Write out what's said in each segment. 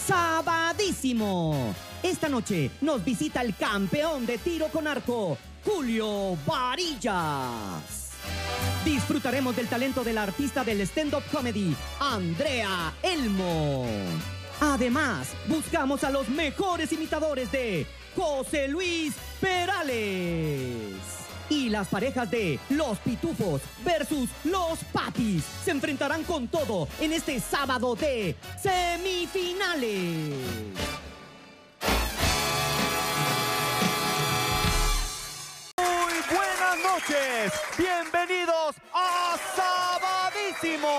Sabadísimo. Esta noche nos visita el campeón de tiro con arco, Julio Varillas. Disfrutaremos del talento de la artista del stand-up comedy, Andrea Elmo. Además, buscamos a los mejores imitadores de José Luis Perales. Y las parejas de Los Pitufos versus Los Papis se enfrentarán con todo en este sábado de semifinales. Muy buenas noches, bienvenidos a Sabadísimo.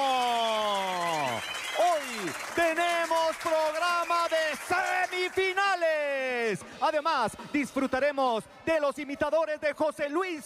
Hoy tenemos programa de semifinales. Además, disfrutaremos de los imitadores de José Luis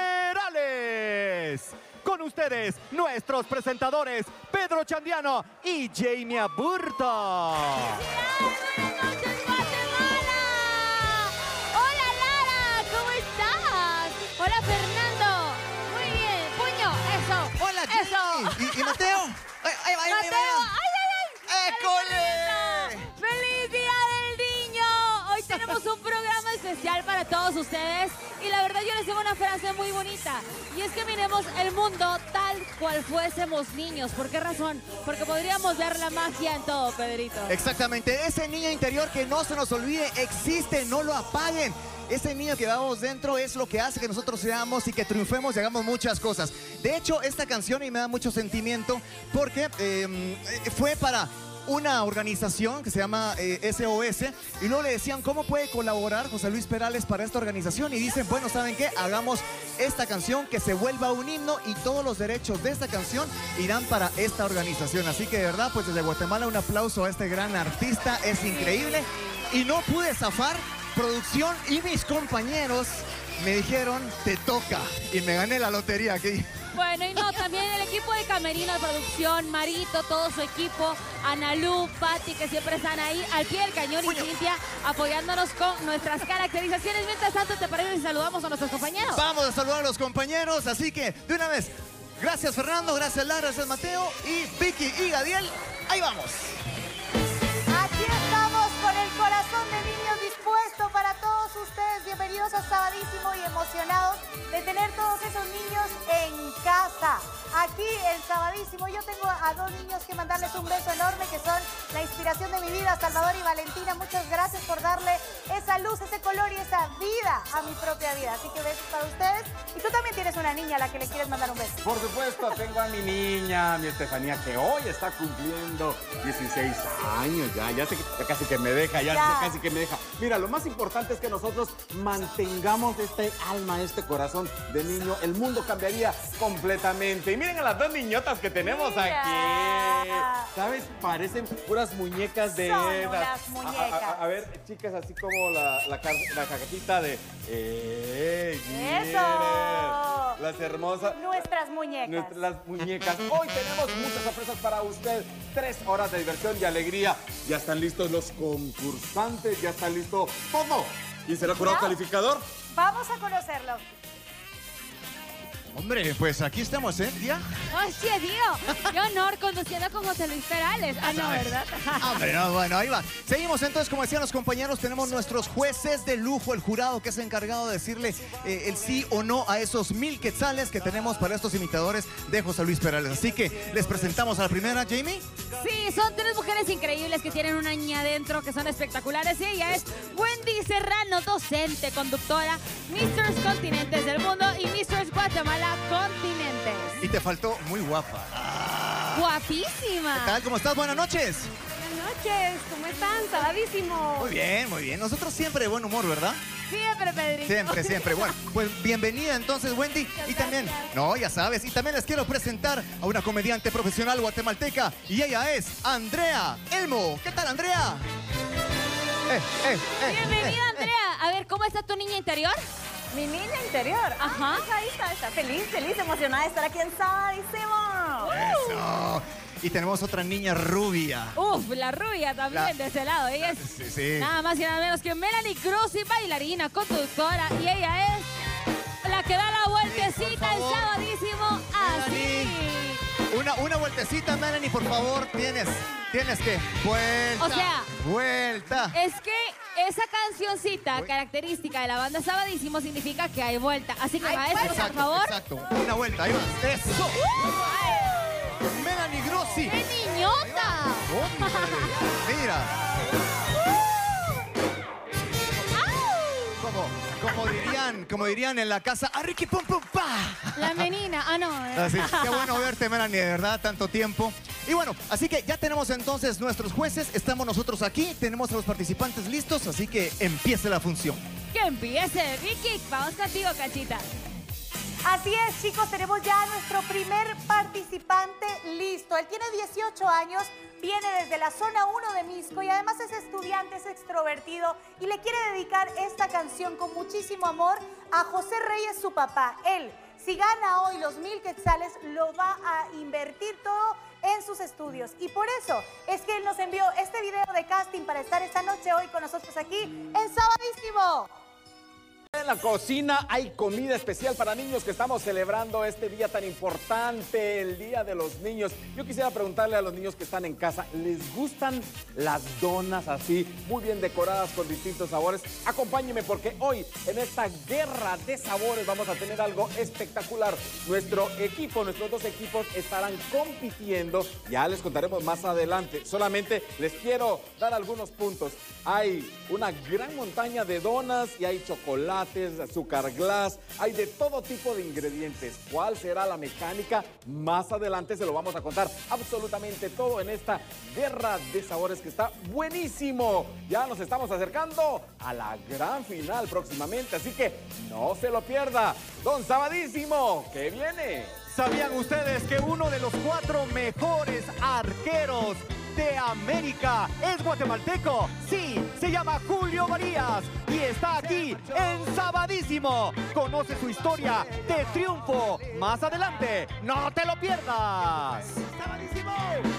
Perales. Con ustedes, nuestros presentadores, Pedro Chandiano y Jamie Aburto. Buenas noches, Guatemala. Hola, Lara, ¿cómo estás? Hola, Fernando. Muy bien, puño, eso. Hola, eso. ¿Y Mateo? Mateo, ¡ay! ¡École! ¡Feliz Día del Niño! Hoy tenemos un programa especial para todos ustedes y la verdad yo les tengo una frase muy bonita y es que miremos el mundo tal cual fuésemos niños. ¿Por qué razón? Porque podríamos ver la magia en todo, Pedrito. Exactamente, ese niño interior que no se nos olvide existe, no lo apaguen. Ese niño que vamos dentro es lo que hace que nosotros seamos y que triunfemos y hagamos muchas cosas. De hecho, esta canción y me da mucho sentimiento porque fue para una organización que se llama SOS y luego le decían cómo puede colaborar José Luis Perales para esta organización y dicen, bueno, ¿saben qué? Hagamos esta canción que se vuelva un himno y todos los derechos de esta canción irán para esta organización. Así que de verdad, pues desde Guatemala un aplauso a este gran artista, es increíble y no pude zafar. Producción y mis compañeros me dijeron, te toca, y me gané la lotería aquí. Bueno, y no, también el equipo de Camerino de producción, Marito, todo su equipo, Analú, Pati, que siempre están ahí al pie del cañón, y Cintia apoyándonos con nuestras caracterizaciones. Mientras tanto, ¿te parece si saludamos a nuestros compañeros? Vamos a saludar a los compañeros, así que de una vez, gracias Fernando, gracias Lara, gracias Mateo y Vicky y Gadiel, ahí vamos. Aquí estamos con el corazón de niños dispuesto para todos ustedes. Bienvenidos a Sabadísimo y emocionados de tener todos esos niños en casa. Aquí en Sabadísimo yo tengo a dos niños que mandarles un beso enorme, que son la inspiración de mi vida, Salvador y Valentina. Muchas gracias por darle esa luz, ese color y esa vida a mi propia vida. Así que besos para ustedes. Y tú también tienes una niña a la que le quieres mandar un beso. Por supuesto, tengo a mi niña, mi Estefanía, que hoy está cumpliendo 16 años ya casi que me deja, casi que me deja. Mira, lo más importante es que nosotros mantengamos este alma, este corazón de niño. El mundo cambiaría completamente. Y miren a las dos niñotas que tenemos aquí. ¿Sabes? Parecen puras muñecas de Son esas. unas muñecas. A ver, chicas, así como la cajita de... ¡Eso! Las hermosas. Nuestras muñecas. Las muñecas. Hoy tenemos muchas sorpresas para usted. 3 horas de diversión y alegría. Ya están listos los concursantes, ya está listo todo. ¿Y será jurado calificador? Vamos a conocerlo. Hombre, pues aquí estamos, ¿eh? ¿Ya? ¡Hostia, tío! ¡Qué honor conduciendo con José Luis Perales! Ah, no, ¿verdad? Hombre, no, bueno, ahí va. Seguimos entonces, como decían los compañeros, tenemos nuestros jueces de lujo, el jurado que es encargado de decirle el sí o no a esos 1000 quetzales que tenemos para estos imitadores de José Luis Perales. Así que les presentamos a la primera, Jamie. Sí, son 3 mujeres increíbles que tienen una niña adentro, que son espectaculares. Y ella es Wendy Serrano, docente, conductora, Mistress Continentes del Mundo y Mistress Guatemala Continentes. Y te faltó muy guapa. ¡Guapísima! ¿Qué tal? ¿Cómo estás? Buenas noches. Buenas noches, ¿cómo están? Sabadísimo. Muy bien, muy bien. Nosotros siempre de buen humor, ¿verdad? Siempre, Pedrito. Siempre, siempre. Bueno, pues bienvenida entonces, Wendy. Y también, no, ya sabes, y también les quiero presentar a una comediante profesional guatemalteca y ella es Andrea Elmo. ¿Qué tal, Andrea? Bienvenida, Andrea. A ver, ¿cómo está tu niña interior? Mi niña interior. Ajá. Ahí está feliz, emocionada de estar aquí en Sabadísimo. Eso. Y tenemos otra niña rubia. Uf, la rubia también de ese lado. Ella es Sí. nada más y nada menos que Melanie Cruz, y bailarina, conductora. Y ella es la que da la vueltecita en Sabadísimo así. Una vueltecita, Melanie, por favor. Tienes que. Vuelta. O sea, vuelta. es que esa cancioncita característica de la banda Sabadísimo significa que hay vuelta. Así que, maestro, por favor. Exacto. Una vuelta, ahí vas. Eso. Melanie Grossi. ¡Qué niñota! Hombre, mira. Como dirían en la casa, ¡arriqui pum pum pa! La menina. Ah, no. Así, qué bueno verte, Melanie, de verdad, tanto tiempo. Y bueno, así que ya tenemos entonces nuestros jueces, estamos nosotros aquí, tenemos a los participantes listos, así que empiece la función. Que empiece, Vicky. Vamos contigo, Cachita. Así es, chicos, tenemos ya a nuestro primer participante listo. Él tiene 18 años, viene desde la zona 1 de Misco y además es estudiante, es extrovertido y le quiere dedicar esta canción con muchísimo amor a José Reyes, su papá. Él, si gana hoy los 1000 quetzales, lo va a invertir todo en sus estudios. Y por eso es que él nos envió este video de casting para estar esta noche hoy con nosotros aquí en Sabadísimo. En la cocina hay comida especial para niños que estamos celebrando este día tan importante, el Día de los Niños. Yo quisiera preguntarle a los niños que están en casa, ¿les gustan las donas así, muy bien decoradas con distintos sabores? Acompáñenme porque hoy en esta guerra de sabores vamos a tener algo espectacular. Nuestro equipo, nuestros dos equipos estarán compitiendo, ya les contaremos más adelante. Solamente les quiero dar algunos puntos. Hay una gran montaña de donas y hay chocolate, azúcar glass, hay de todo tipo de ingredientes. ¿Cuál será la mecánica? Más adelante se lo vamos a contar absolutamente todo en esta guerra de sabores que está buenísimo. Ya nos estamos acercando a la gran final próximamente, así que no se lo pierda. Don Sabadísimo, ¿qué viene? ¿Sabían ustedes que uno de los 4 mejores arqueros de América es guatemalteco? Sí, se llama Julio Varías y está aquí en Sabadísimo. Conoce su historia de triunfo más adelante. ¡No te lo pierdas! ¡Sabadísimo!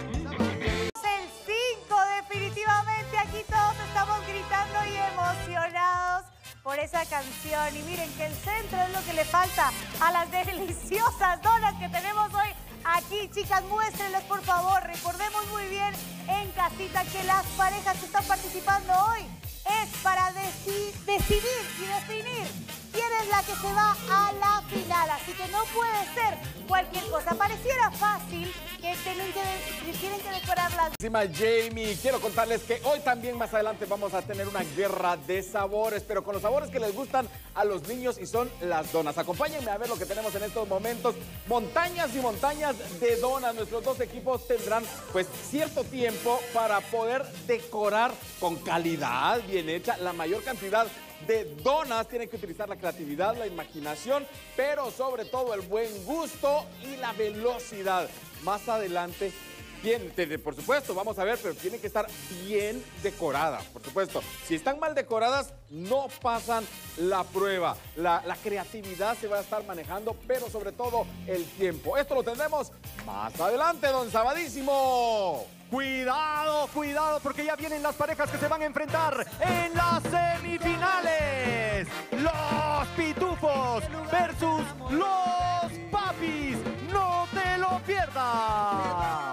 El 5, definitivamente aquí todos estamos gritando y emocionados por esa canción. Y miren que el centro es lo que le falta a las deliciosas donas que tenemos hoy aquí. Chicas, muéstrenlas por favor. Recordemos muy bien en casita que las parejas que están participando hoy es para decidir y definir quién es la que se va a la final. Así que no puede ser cualquier cosa. Pareciera fácil que tienen que decorarlas. Jamie, quiero contarles que hoy también más adelante vamos a tener una guerra de sabores, pero con los sabores que les gustan a los niños y son las donas. Acompáñenme a ver lo que tenemos en estos momentos. Montañas y montañas de donas. Nuestros dos equipos tendrán pues cierto tiempo para poder decorar con calidad, bien hecha, la mayor cantidad de donas. Tienen que utilizar la creatividad, la imaginación, pero sobre todo el buen gusto y la velocidad. Más adelante, bien, por supuesto, vamos a ver, pero tienen que estar bien decoradas, por supuesto. Si están mal decoradas, no pasan la prueba. La creatividad se va a estar manejando, pero sobre todo el tiempo. Esto lo tendremos más adelante, don Sabadísimo. Cuidado, cuidado, porque ya vienen las parejas que se van a enfrentar en las semifinales. Los Pitufos versus los Papis. No te lo pierdas. ¿A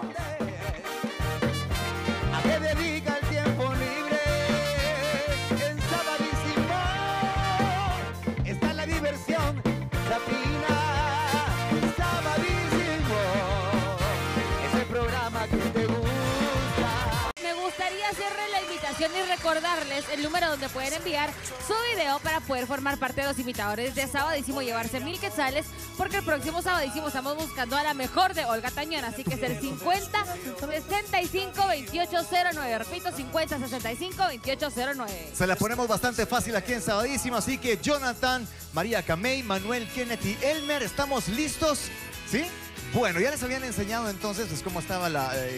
qué dedica el tiempo libre? En Sabadísimo está la diversión, la fina. Sabadísimo es el programa que te gusta. Me gustaría hacerle la invitación y recordarles el número donde pueden enviar su video para poder formar parte de los imitadores de Sabadísimo y llevarse 1000 quetzales, porque el próximo Sabadísimo estamos buscando a la mejor de Olga Tañón, así que es el 50 65 2809. Repito, 50 65 2809. Se la ponemos bastante fácil aquí en Sabadísimo, así que Jonathan, María Camey, Manuel, Kenneth y Elmer, ¿estamos listos? ¿Sí? Bueno, ya les habían enseñado entonces pues, cómo estaba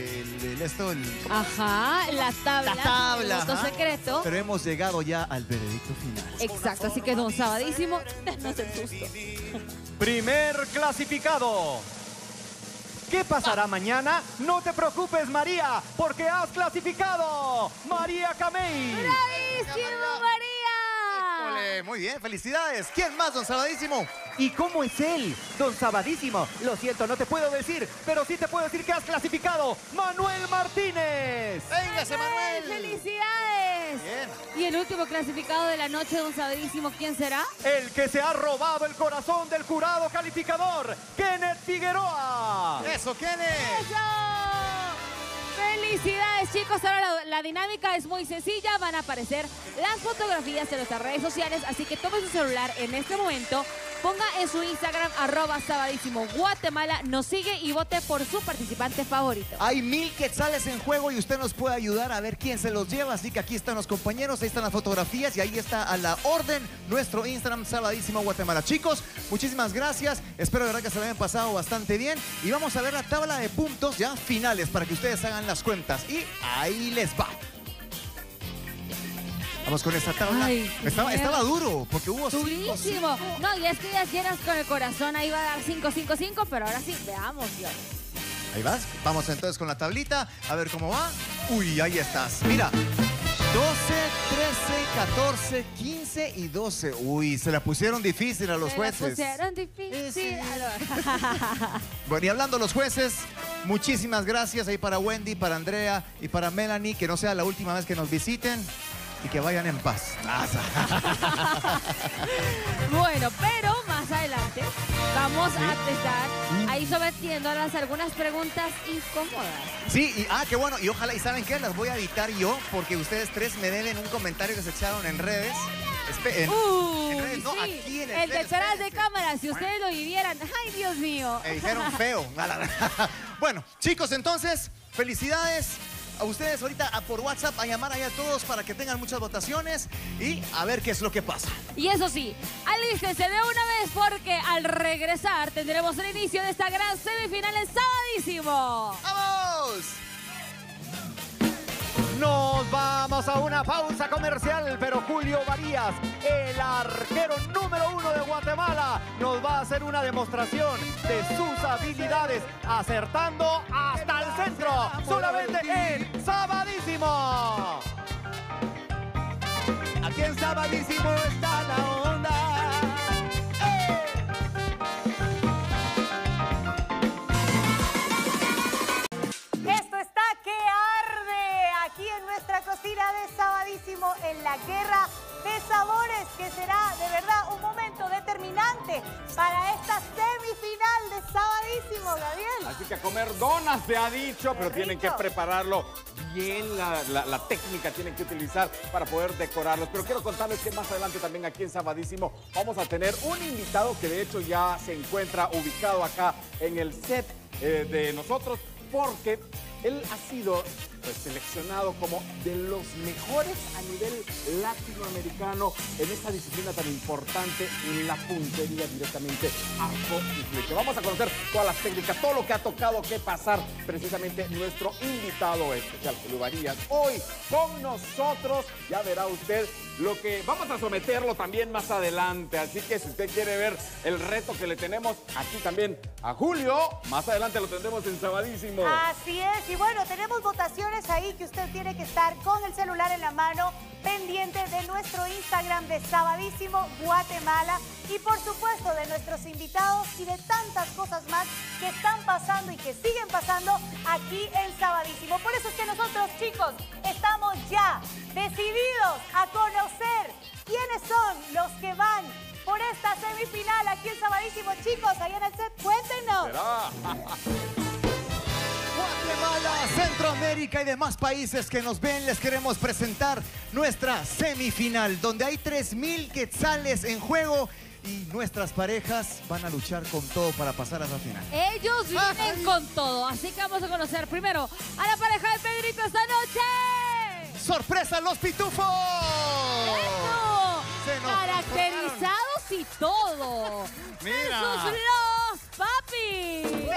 Ajá, la tabla. El voto ajá. secreto. Pero hemos llegado ya al veredicto final. Exacto, así que don Sabadísimo, no se susto. Primer clasificado. ¿Qué pasará mañana? No te preocupes, María, porque has clasificado. María Camey. ¡Bravísimo, María! Hombre, muy bien, felicidades. ¿Quién más, don Sabadísimo? ¿Y cómo es él, don Sabadísimo? Lo siento, no te puedo decir, pero sí te puedo decir que has clasificado Manuel Martínez. ¡Véngase, Manuel! ¡Felicidades! Bien. Y el último clasificado de la noche, don Sabadísimo, ¿quién será? El que se ha robado el corazón del jurado calificador, Kenneth Figueroa. ¡Eso, Kenneth! ¡Eso! ¡Felicidades, chicos! Ahora la dinámica es muy sencilla. Van a aparecer las fotografías en nuestras redes sociales, así que tome su celular en este momento, ponga en su Instagram, @Sabadísimo Guatemala, nos sigue y vote por su participante favorito. Hay 1000 quetzales en juego y usted nos puede ayudar a ver quién se los lleva. Así que aquí están los compañeros, ahí están las fotografías y ahí está a la orden nuestro Instagram, Sabadísimo Guatemala. Chicos, muchísimas gracias. Espero de verdad que se lo hayan pasado bastante bien. Y vamos a ver la tabla de puntos ya finales para que ustedes hagan las cuentas. Y ahí les va. Vamos con esta tabla. Ay, Estaba duro porque hubo durísimo. No, y es que ya quieras con el corazón, ahí va a dar 5-5-5, pero ahora sí, veamos. Ahí vas. Vamos entonces con la tablita. A ver cómo va. Uy, ahí estás. Mira. 12, 13, 14, 15 y 12. Uy, se la pusieron difícil a los jueces. Se la pusieron difícil. Sí. Bueno, y hablando de los jueces, muchísimas gracias ahí para Wendy, para Andrea y para Melanie. Que no sea la última vez que nos visiten y que vayan en paz. Bueno, pero más adelante vamos a estar ahí sometiéndolas algunas preguntas incómodas. Sí, y qué bueno. Y ojalá, ¿y saben qué? Las voy a editar yo porque ustedes tres me deben un comentario que se echaron en redes. En redes, no, sí. aquí en el detrás de cámara, si ustedes lo vivieran. ¡Ay, Dios mío! Me dijeron feo. Bueno, chicos, entonces, felicidades a ustedes ahorita por WhatsApp, a llamar ahí a todos para que tengan muchas votaciones y a ver qué es lo que pasa. Y eso sí, alístense de una vez porque al regresar tendremos el inicio de esta gran semifinal en Sabadísimo. ¡Vamos! Nos vamos a una pausa comercial, pero Julio Varías, el arquero número 1 de Guatemala, nos va a hacer una demostración de sus habilidades, acertando hasta el centro, solamente en Sabadísimo. Aquí en Sabadísimo está la onda. Esto está que arde aquí en nuestra cocina de Sabadísimo, en la guerra de sabores, que será de verdad un momento determinante para esta semifinal de Sabadísimo, Gabriel. Así que a comer donas se ha dicho, pero Qué tienen que rico. prepararlo bien, la técnica tienen que utilizar para poder decorarlos. Pero quiero contarles que más adelante también aquí en Sabadísimo vamos a tener un invitado que de hecho ya se encuentra ubicado acá en el set de nosotros, porque él ha sido seleccionado como de los mejores a nivel latinoamericano en esta disciplina tan importante, en la puntería directamente, arco y flecha. Vamos a conocer todas las técnicas, todo lo que ha tocado que pasar precisamente nuestro invitado especial, Julio Varías, hoy con nosotros. Ya verá usted lo que vamos a someterlo también más adelante. Así que si usted quiere ver el reto que le tenemos aquí también a Julio, más adelante lo tendremos en Sabadísimo. Así es, y bueno, tenemos votaciones ahí que usted tiene que estar con el celular en la mano, pendiente de nuestro Instagram de Sabadísimo Guatemala y por supuesto de nuestros invitados y de tantas cosas más que están pasando y que siguen pasando aquí en Sabadísimo. Por eso es que nosotros, chicos, estamos ya decididos a conocer quiénes son los que van por esta semifinal aquí en Sabadísimo. Chicos, ahí en el set, cuéntenos. ¿Será? Guatemala, Centroamérica y demás países que nos ven, les queremos presentar nuestra semifinal, donde hay 3000 quetzales en juego y nuestras parejas van a luchar con todo para pasar a la final. Ellos vienen con todo, así que vamos a conocer primero a la pareja de Pedrito esta noche. ¡Sorpresa, los pitufos! ¡Eso! Se nos Caracterizados y todo. Mira. ¡Sus los papi!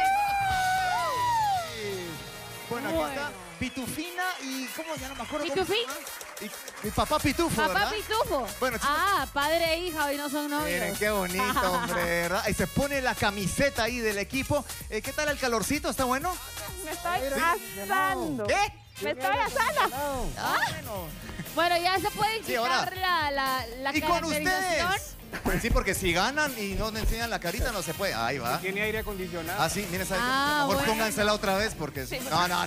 Bueno, aquí Bueno. está Pitufina y... ¿Cómo ya no me acuerdo? ¿Pitufín? Y papá Pitufo, Papá ¿verdad? Pitufo. Bueno, chicos, Padre e hija, hoy no son novios. miren qué bonito, hombre, ¿verdad? Y se pone la camiseta ahí del equipo. ¿Qué tal el calorcito? ¿Está bueno? Me estoy asando. ¿Qué? Me estoy asando. Bueno. Bueno, ya se puede Sí, indicar ahora. la Y con caracterización. ustedes. Sí, porque si ganan y no me enseñan la carita, no se puede. Ahí va. Tiene aire acondicionado. Ah, sí, miren, ¿sabes? Ah, Mejor bueno. póngansela otra vez porque... No.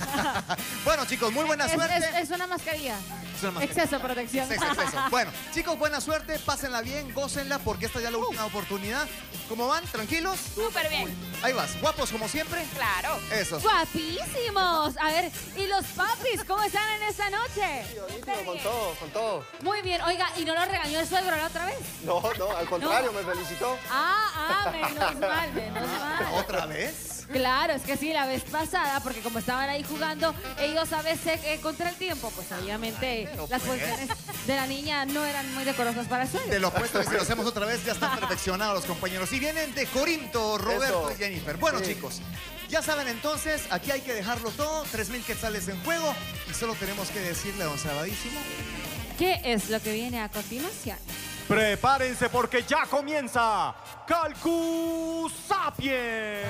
Bueno, chicos, muy buena suerte. Es una mascarilla. Es una mascarilla. Exceso de protección. Exceso. Bueno, chicos, buena suerte, pásenla bien, gócenla porque esta ya es la última oportunidad. ¿Cómo van? ¿Tranquilos? Súper bien. Ahí vas, guapos como siempre. Claro. Esos. Guapísimos. A ver, ¿y los papis cómo están en esta noche? Con todo. Muy bien. Oiga, ¿y no lo regañó el suegro la otra vez? No, al contrario, me felicitó. Menos mal, menos mal. ¿Otra vez? Claro, es que sí, la vez pasada, porque como estaban ahí jugando, ellos a veces contra el tiempo, pues obviamente Pero las pues. posiciones de la niña no eran muy decorosas para el suegro. De lo opuesto, y si lo hacemos otra vez, ya están perfeccionados los compañeros. Y vienen de Corinto, Roberto Eso. y Jennifer. Bueno, Sí. chicos, ya saben entonces, aquí hay que dejarlo todo. 3,000 quetzales en juego. Y solo tenemos que decirle a don Sabadísimo. ¿Qué es lo que viene a continuación? Prepárense porque ya comienza Calcu Sapiens.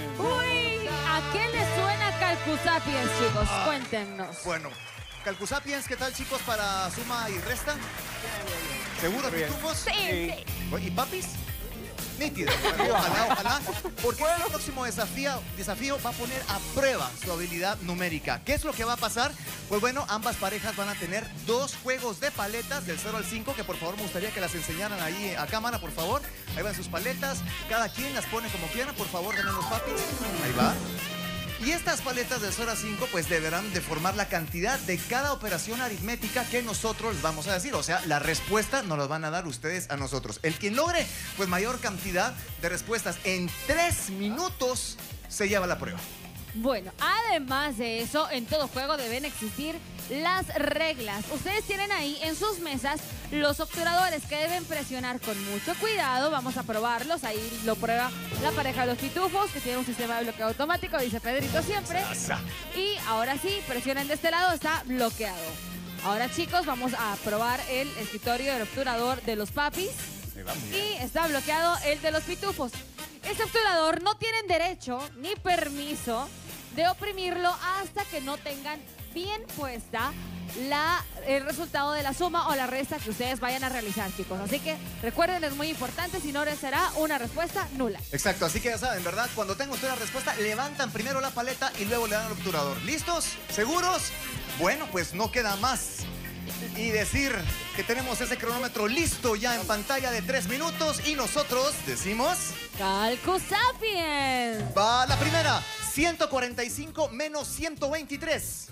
Uy, ¿a qué le suena Calcusapiens, chicos? Cuéntenos. Bueno, Calcusapiens, ¿qué tal, chicos, para suma y resta? ¿Seguro, pitufos? Sí. ¿Y papis? Nítido. Bueno, ojalá. Porque el próximo desafío va a poner a prueba su habilidad numérica. ¿Qué es lo que va a pasar? Pues bueno, ambas parejas van a tener 2 juegos de paletas del 0 al 5, que por favor me gustaría que las enseñaran ahí a cámara, por favor. Ahí van sus paletas. Cada quien las pone como quiera. Por favor, denme los papis. Ahí va. Y estas paletas del 0 a 5 pues deberán de formar la cantidad de cada operación aritmética que nosotros les vamos a decir. O sea, la respuesta nos la van a dar ustedes a nosotros. El quien logre pues mayor cantidad de respuestas en 3 minutos se lleva la prueba. Bueno, además de eso, en todo juego deben existir las reglas. Ustedes tienen ahí en sus mesas los obturadores que deben presionar con mucho cuidado. Vamos a probarlos. Ahí lo prueba la pareja de los pitufos, que tiene un sistema de bloqueo automático, dice Pedrito siempre. Y ahora sí, presionen de este lado, está bloqueado. Ahora, chicos, vamos a probar el escritorio del obturador de los papis. Y está bloqueado el de los pitufos. Este obturador no tienen derecho ni permiso de oprimirlo hasta que no tengan bien puesta el resultado de la suma o la resta que ustedes vayan a realizar, chicos. Así que recuerden, es muy importante, si no será una respuesta nula. Exacto, así que ya saben, ¿verdad? Cuando tengan ustedes la respuesta, levantan primero la paleta y luego le dan al obturador. ¿Listos? ¿Seguros? Bueno, pues no queda más. Y decir que tenemos ese cronómetro listo ya en pantalla de 3 minutos y nosotros decimos... ¡Calcusapiens! Va la primera, 145 menos 123.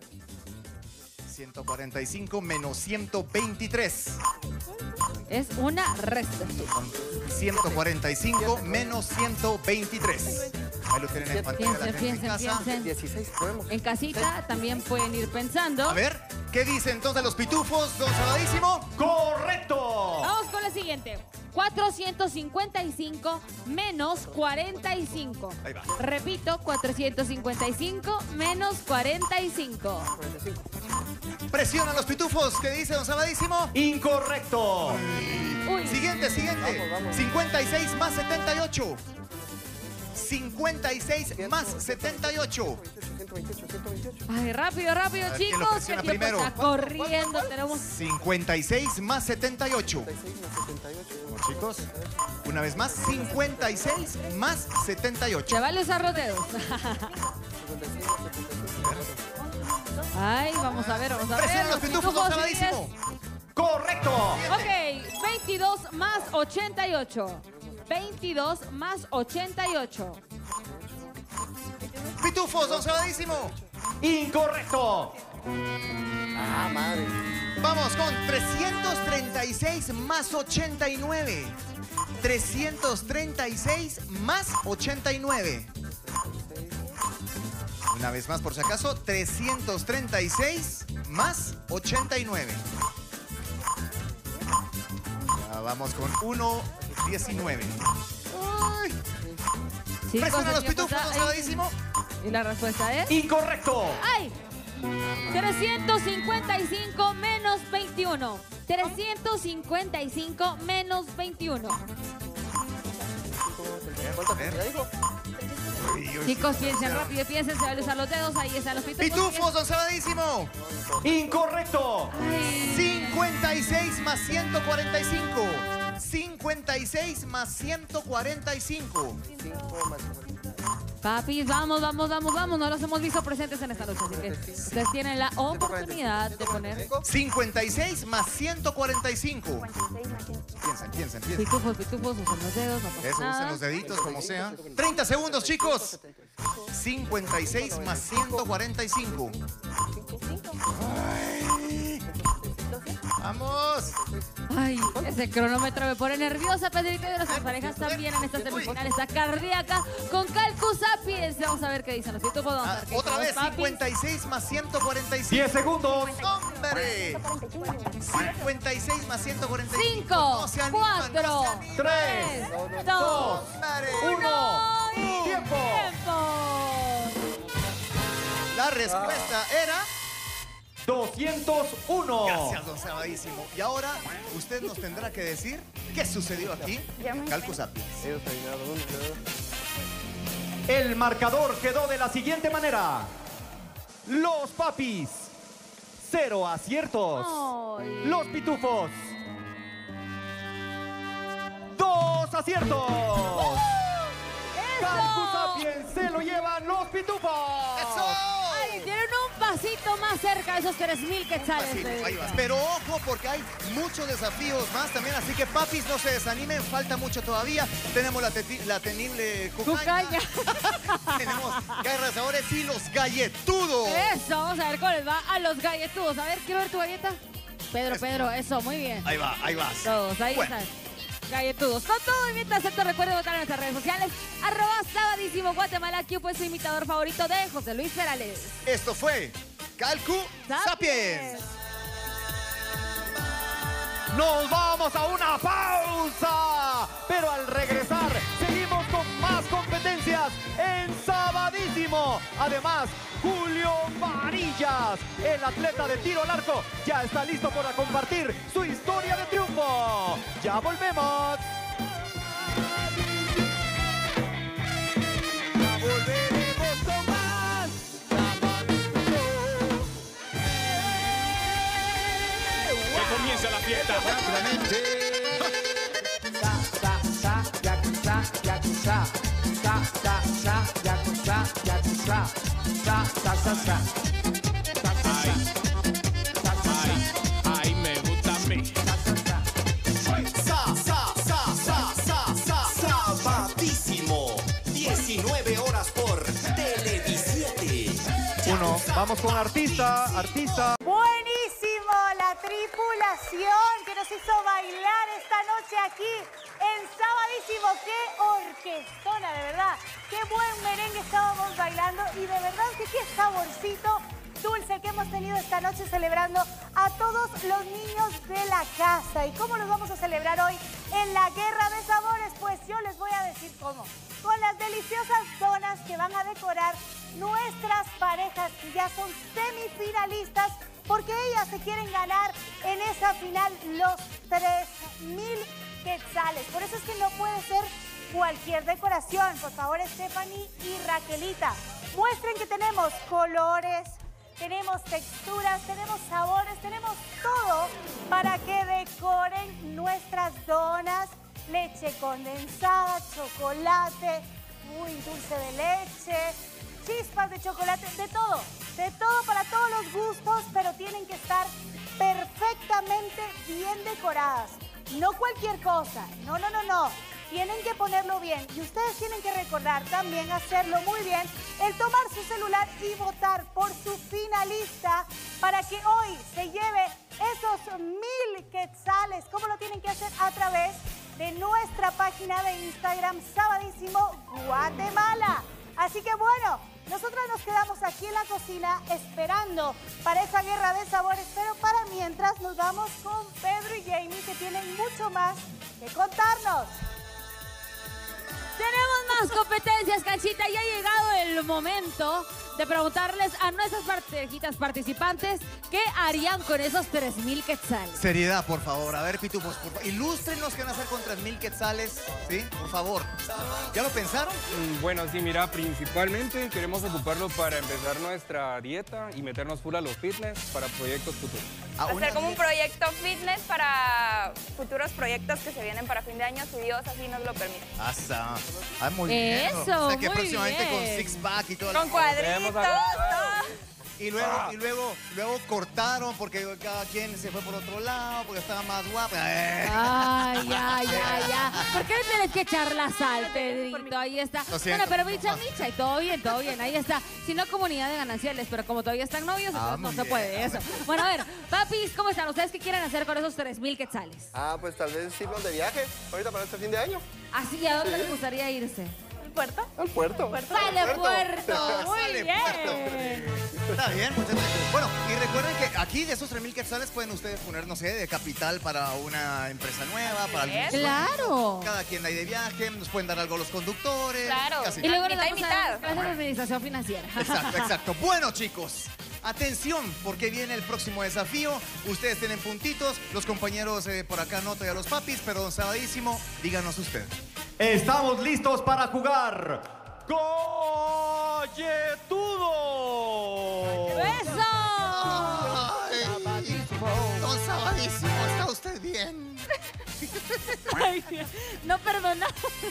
145 menos 123. Es una resta. 145 menos 123. Ahí lo tienen en pantalla. la gente en casa. Piensen. 16, podemos. En casita también pueden ir pensando. A ver, ¿qué dicen entonces los pitufos, don Sabadísimo? ¡Correcto! Vamos con la siguiente. 455 menos 45. Ahí va. Repito, 455 menos 45. 45. Presiona los pitufos. ¿Qué dice don Sabadísimo? Incorrecto. Uy. Siguiente. Vamos. 56 más 78. 56 más 78. 128, 128. Ay, rápido, A ver, ¿quién lo chicos. Que presiona el tiempo primero? está corriendo. Tenemos 56 más 78. 76 más 78. Bueno, chicos, una vez más, 56 más 78. Se vale usar los dedos. 56 más 75. Ay, vamos a ver. Presiona los pitufos, don Sabadísimo. ¡Correcto! Ok, 22 más 88. 22 más 88. Pitufos, don Sabadísimo. ¡Incorrecto! Ah, madre. Vamos con 336 más 89. 336 más 89. Una vez más, por si acaso, 336 más 89. Ya vamos con 119. Ay. Chicos, Presiona el los tiempo pitufos, está don ahí. Sabadísimo. Y la respuesta es... ¡Incorrecto! ¡Ay! 355 menos 21. 355 menos 21. ¿Cuánta cantidad dijo? Chicos, piensen rápido, piensen, se van a usar los dedos, ahí están los pitufos. Pitufos, don Sabadísimo. ¡Incorrecto! Ay, más 145. 56 más 145. Papis, vamos, no los hemos visto presentes en esta noche, así que ustedes tienen la oportunidad de poner 56 más 145. Piensen. pitufos, usen los dedos, no pasa Eso, nada. usen los deditos, como sea. 30 segundos, chicos. 56 más 145. ¡Vamos! Ay, ese cronómetro me pone nerviosa, Pedrito, y de nuestras parejas también en esta semifinal. Está cardíaca con Calcu Sapiens. Vamos a ver qué dicen los pitufos. Vamos a ver qué Otra dicen vez, los papis. 56 más 145. 10 segundos. ¡Hombre! 56 más 145. 5, No se animan, 4, no se animan. 3, 2, ¡Hombre! 1 y ¡Tiempo! La respuesta era... 201. Gracias, don Sabadísimo. Y ahora usted nos tendrá que decir qué sucedió aquí. Calcu Sapiens. El marcador quedó de la siguiente manera. Los papis, 0 aciertos. Ay. Los pitufos, 2 aciertos. Calcu Sapiens se lo llevan los pitufos. ¡Eso! Ay, tienen un pasito más cerca de esos 3,000 quetzales. Sí, ahí Pedrito. vas. Pero ojo, porque hay muchos desafíos más también. Así que, papis, no se desanimen. Falta mucho todavía. Tenemos la temible cucaña. Tenemos garras de sabores y los galletudos. Eso, vamos a ver cómo les va a los galletudos. A ver, quiero ver tu galleta. Pedro, eso, muy bien. Ahí vas. Todos, ahí Bueno. están. Galletudos. Con todo, y mientras tanto, recuerden votar en nuestras redes sociales. @Sabadísimo Guatemala. Aquí fue su imitador favorito de José Luis Perales. Esto fue Calcu Sapiens. Nos vamos a una pausa, pero al regresar seguimos con más competencias en Sabadísimo. Además, Julio Varillas, el atleta de tiro al arco, ya está listo para compartir su historia de triunfo. Ya volvemos. Volveremos con más. Que comience la fiesta. Ay, me gusta a mí. Sabadísimo. 19 horas por Televisiete. Vamos con artista. Buenísimo, la tripulación que nos hizo bailar esta noche aquí en Sabadísimo. ¡Qué orquestona, de verdad! ¡Qué buen merengue estábamos bailando! Y de verdad que qué saborcito dulce que hemos tenido esta noche celebrando a todos los niños de la casa. ¿Y cómo los vamos a celebrar hoy en la Guerra de Sabores? Pues yo les voy a decir cómo. Con las deliciosas donas que van a decorar nuestras parejas que ya son semifinalistas, porque ellas se quieren ganar en esa final los 3,000 quetzales. Por eso es que no puede ser cualquier decoración. Por favor, Stephanie y Raquelita, muestren que tenemos colores, tenemos texturas, tenemos sabores, tenemos todo para que decoren nuestras donas. Leche condensada, chocolate, dulce de leche, chispas de chocolate, de todo para todos los gustos, pero tienen que estar perfectamente bien decoradas. No cualquier cosa, no. Tienen que ponerlo bien y ustedes tienen que recordar también hacerlo muy bien, el tomar su celular y votar por su finalista para que hoy se lleve esos 1,000 quetzales. ¿Cómo lo tienen que hacer? A través de nuestra página de Instagram, Sabadísimo Guatemala. Así que bueno, nosotras nos quedamos aquí en la cocina esperando para esa guerra de sabores, pero para mientras nos vamos con Pedro y Jamie, que tienen mucho más que contarnos. Tenemos más competencias, Canchita, y ha llegado el momento de preguntarles a nuestras parejitas participantes qué harían con esos 3,000 quetzales. Seriedad, por favor. A ver, pitufos, ilústrenos qué van a hacer con 3,000 quetzales, ¿sí? Por favor. ¿Ya lo pensaron? Bueno, sí, mira, principalmente queremos ocuparlo para empezar nuestra dieta y meternos full a los fitness para proyectos futuros. Hacer como un proyecto fitness para futuros proyectos que se vienen para fin de año, si Dios así nos lo permite. Muy bien. Eso, O sea que muy próximamente bien. con six-pack y todo. Con cuadritos, todo. Y luego cortaron porque cada quien se fue por otro lado, porque estaba más guapa. Ay, ya. ¿Por qué le tienes que echar la sal, Pedrito? Ahí está. Lo siento. Bueno, pero Micha, y todo bien, ahí está. Si no, comunidad de gananciales, pero como todavía están novios, entonces no muy se bien. puede eso. Bueno, a ver, papis, ¿cómo están? ¿Ustedes qué quieren hacer con esos 3,000 quetzales? Pues tal vez irnos de viaje ahorita para este fin de año. Así, ¿a dónde les gustaría irse? ¿Puerto? Al puerto. ¡Sale Puerto! Muy Sale bien. Puerto. Está bien, muchas gracias. Bueno, y recuerden que aquí de esos 3,000 quetzales pueden ustedes poner, no sé, de capital para una empresa nueva, para algún sueño. Claro. Cada quien ahí de viaje, nos pueden dar algo a los conductores. Claro. Así. Y luego nos Mitad y vamos a dar mitad. clases de administración financiera. Exacto. Bueno, chicos, atención, porque viene el próximo desafío. Ustedes tienen puntitos, los compañeros por acá no todavía los papis, pero don Sabadísimo, díganos usted. Estamos listos para jugar. ¡Galletudo! ¡Eso! Don Sabadísimo, ¿está usted bien? Ay, no perdona.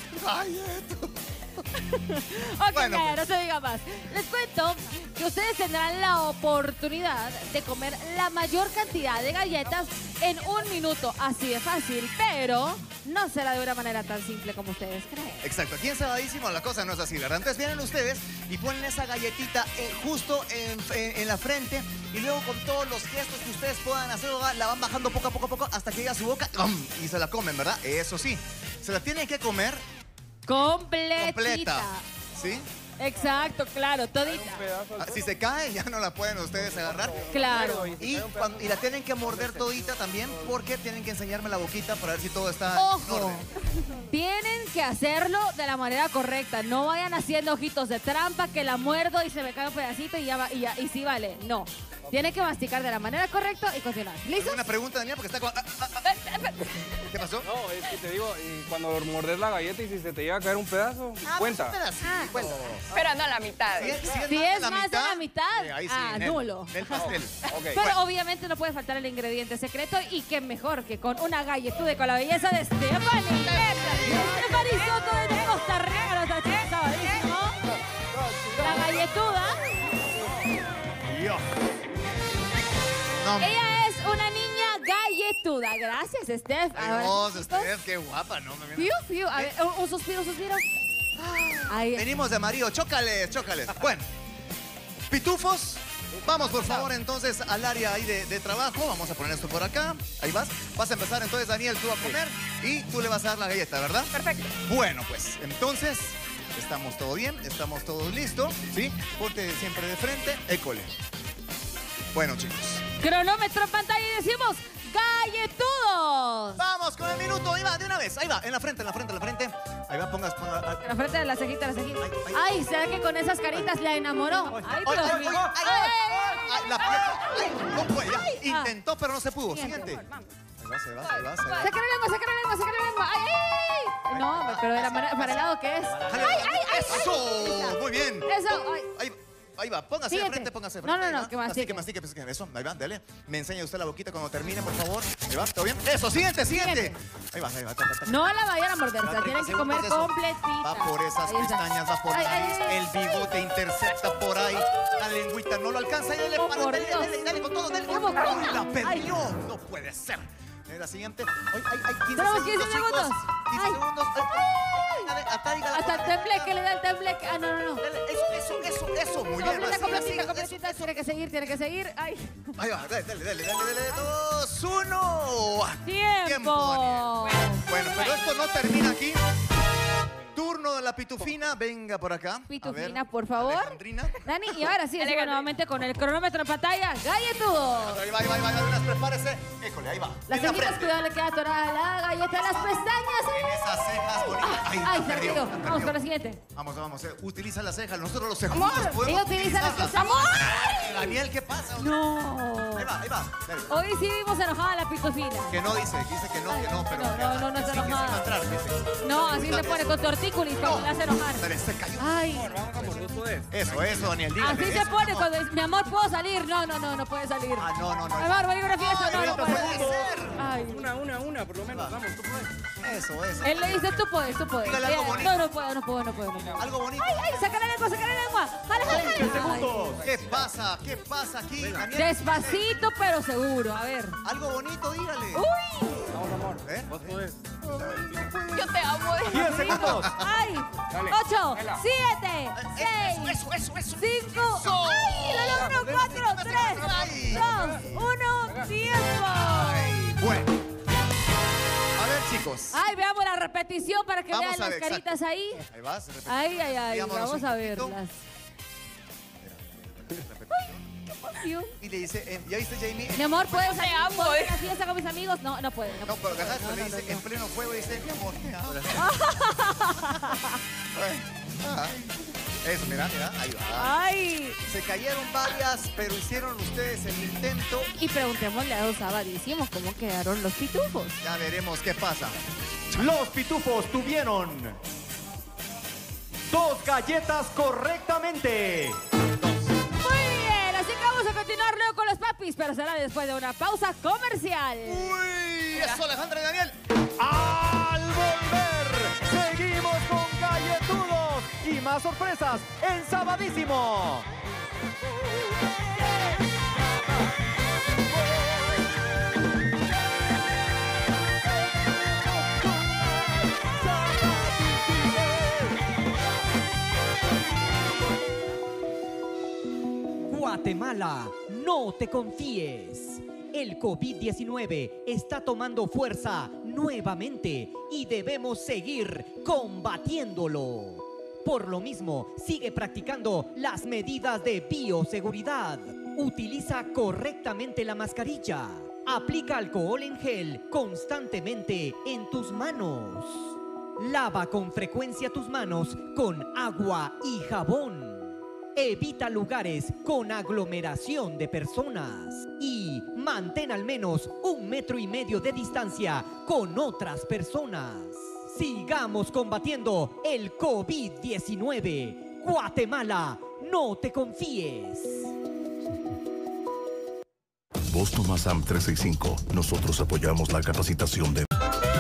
Ok, Bueno, ya, no se diga más. Les cuento que ustedes tendrán la oportunidad de comer la mayor cantidad de galletas en 1 minuto. Así de fácil, pero no será de una manera tan simple como ustedes creen. Exacto, aquí en Sabadísimo la cosa no es así, ¿verdad? Entonces vienen ustedes y ponen esa galletita justo en la frente y luego con todos los gestos que ustedes puedan hacer, la van bajando poco a poco hasta que llega a su boca y se la comen, ¿verdad? Eso sí, se la tienen que comer Completita. completa, ¿sí? Exacto, claro, todita. Si se cae, ya no la pueden ustedes agarrar. Claro. Y la tienen que morder todita también porque tienen que enseñarme la boquita para ver si todo está en Ojo, orden. tienen que hacerlo de la manera correcta. No vayan haciendo ojitos de trampa que la muerdo y se me cae un pedacito y y sí vale. No. Tienen que masticar de la manera correcta y continuar. ¿Listos? Una pregunta, Daniel, porque está con... ¿Qué pasó? No, es que te digo, y cuando mordes la galleta y si se te llega a caer un pedazo, cuenta. Cuenta. Pero no la mitad. Si es más de la mitad, ahí sí, nulo. del pastel. Ok. Pero obviamente no puede faltar el ingrediente secreto y qué mejor que con una galletude con la belleza de Stephanie. Stephanie Soto desde Costa Rica, nos está haciendo sabadísimo. La galletuda. No, Ella es una niña galletuda. Gracias, Steph. Ahora, Dios, chicos, Steph, qué guapa, ¿no? fiu. A ver, un suspiro. Ahí. Venimos de amarillo, chócales. Bueno, pitufos, vamos por favor entonces al área ahí de trabajo. Vamos a poner esto por acá. Ahí vas. Vas a empezar entonces, Daniel, tú a comer y tú le vas a dar la galleta, ¿verdad? Perfecto. Bueno, pues entonces estamos todo bien, estamos todos listos, ¿sí? Ponte siempre de frente, école. Bueno, chicos. Cronómetro en pantalla y decimos galletudos. Vamos con el minuto, ahí va, de una vez, ahí va, en la frente. Ahí va, ponga. En la frente de la cejita. Ay. Ay, ¿será que con esas caritas la enamoró? Ay, Dios mío. Ay, la pieza. Ay, no puede, ya. Ay, Intentó, pero no se pudo. Siguiente. Siguiente. Ahí va. Sácale la lengua. Ay. No, pero de la manera, para el lado que es. Ay. Eso, muy bien. Eso, ay. Ahí va, póngase de Siguiente. frente, póngase de No, frente. no, ahí va. que mastique. Mastique. Eso, ahí va, dale. Me enseña usted la boquita cuando termine, por favor. Ahí va, ¿todo bien? Eso, siguiente. Ahí va. No la vayan a morder, se la tienen que comer completita. Va por esas Ahí está. pestañas, va por la nariz, el bigote intercepta por ahí, la lengüita no lo alcanza. Dale con todo, dale. ¿Cómo? ¡Ay, la perdió! No puede ser. La siguiente. Ay, 15 Tenemos 15 segundos, segundos. chicos. 15 Ay. segundos. Dale, atáigala. Hasta el tembleque, le da el tembleque. Ah, no. Dale, eso. Muy bien. Completita. Tiene que seguir. Ay. Ahí va, dale. 2, 1. Tiempo. Bueno, pero esto no termina aquí. Turno a la pitufina. Venga por acá. Pitufina, por favor. Alejandrina. Dani, y ahora sí, sigo nuevamente con el cronómetro en pantalla. ¡Galletudos! Ahí va, unas, prepárese. École, ahí va. Las cejitas, cuidado, le queda atorada la galleta en las pestañas. En esas cejas bonitas. Ay, se perdió. Vamos con la siguiente. Vamos. Utiliza las cejas. Nosotros los segundos podemos ella utiliza las cejas. ¡Amor! Daniel, ¿qué pasa? No. Ahí va. Dale. Hoy sí vimos enojada a la pitufina. Que no dice que no, pero... No está enojada. Atrás, no, así se pone con tortícolis cuando le hace enojar. Pero se cayó. Ay. Vamos, amor, ¿tú puedes? Eso, Daniel, dígame. Así se pone cuando dice, mi amor, ¿puedo salir? No puede salir. Ah, no. Amor, voy a ir a una fiesta. No puede ser. Ay. Una, por lo menos. Vamos, tú puedes. Eso. Él le dice, tú puedes. Dígale algo bonito. No puedo. Algo bonito. Ay, sácale la lengua. Jala. 20 segundos. ¿Qué pasa aquí, Daniel? Despacito, pero seguro. A ver. Algo bonito, dígale. Uy. Vamos, amor. Vos podés. Yo te amo. 10 segundos. Ay. Dale. 8, 7, 6, 5. ¡Ay! Lo logró. 4, 3, 2, 1. ¡Tiempo! Bueno. A ver, chicos. Ay, veamos la repetición para que vean las caritas ahí. Ahí vas. Ay. Digámonos Vamos un a poquito. verlas. Y le dice, ¿ya viste, Jamie? Mi amor, ¿puedes salir a la fiesta con mis amigos? No puede. No, pero le dice, en pleno juego, dice, mi amor, te amo. Eso, mira, ahí va. Ay. Se cayeron varias, pero hicieron ustedes el intento. Y preguntémosle a los sabadísimos cómo quedaron los pitufos. Ya veremos qué pasa. Los pitufos tuvieron 2 galletas correctamente. Muy bien, así que vamos a continuar luego con los papis, pero será después de una pausa comercial. ¡Uy! Eso, Alejandra y Daniel. Al volver, seguimos con galletudos y más sorpresas en Sabadísimo. Guatemala, no te confíes. El COVID-19 está tomando fuerza nuevamente y debemos seguir combatiéndolo. Por lo mismo, sigue practicando las medidas de bioseguridad. Utiliza correctamente la mascarilla. Aplica alcohol en gel constantemente en tus manos. Lava con frecuencia tus manos con agua y jabón. Evita lugares con aglomeración de personas y mantén al menos 1,5 metros de distancia con otras personas. Sigamos combatiendo el COVID-19. Guatemala, no te confíes. Boston Massam 365. Nosotros apoyamos la capacitación de...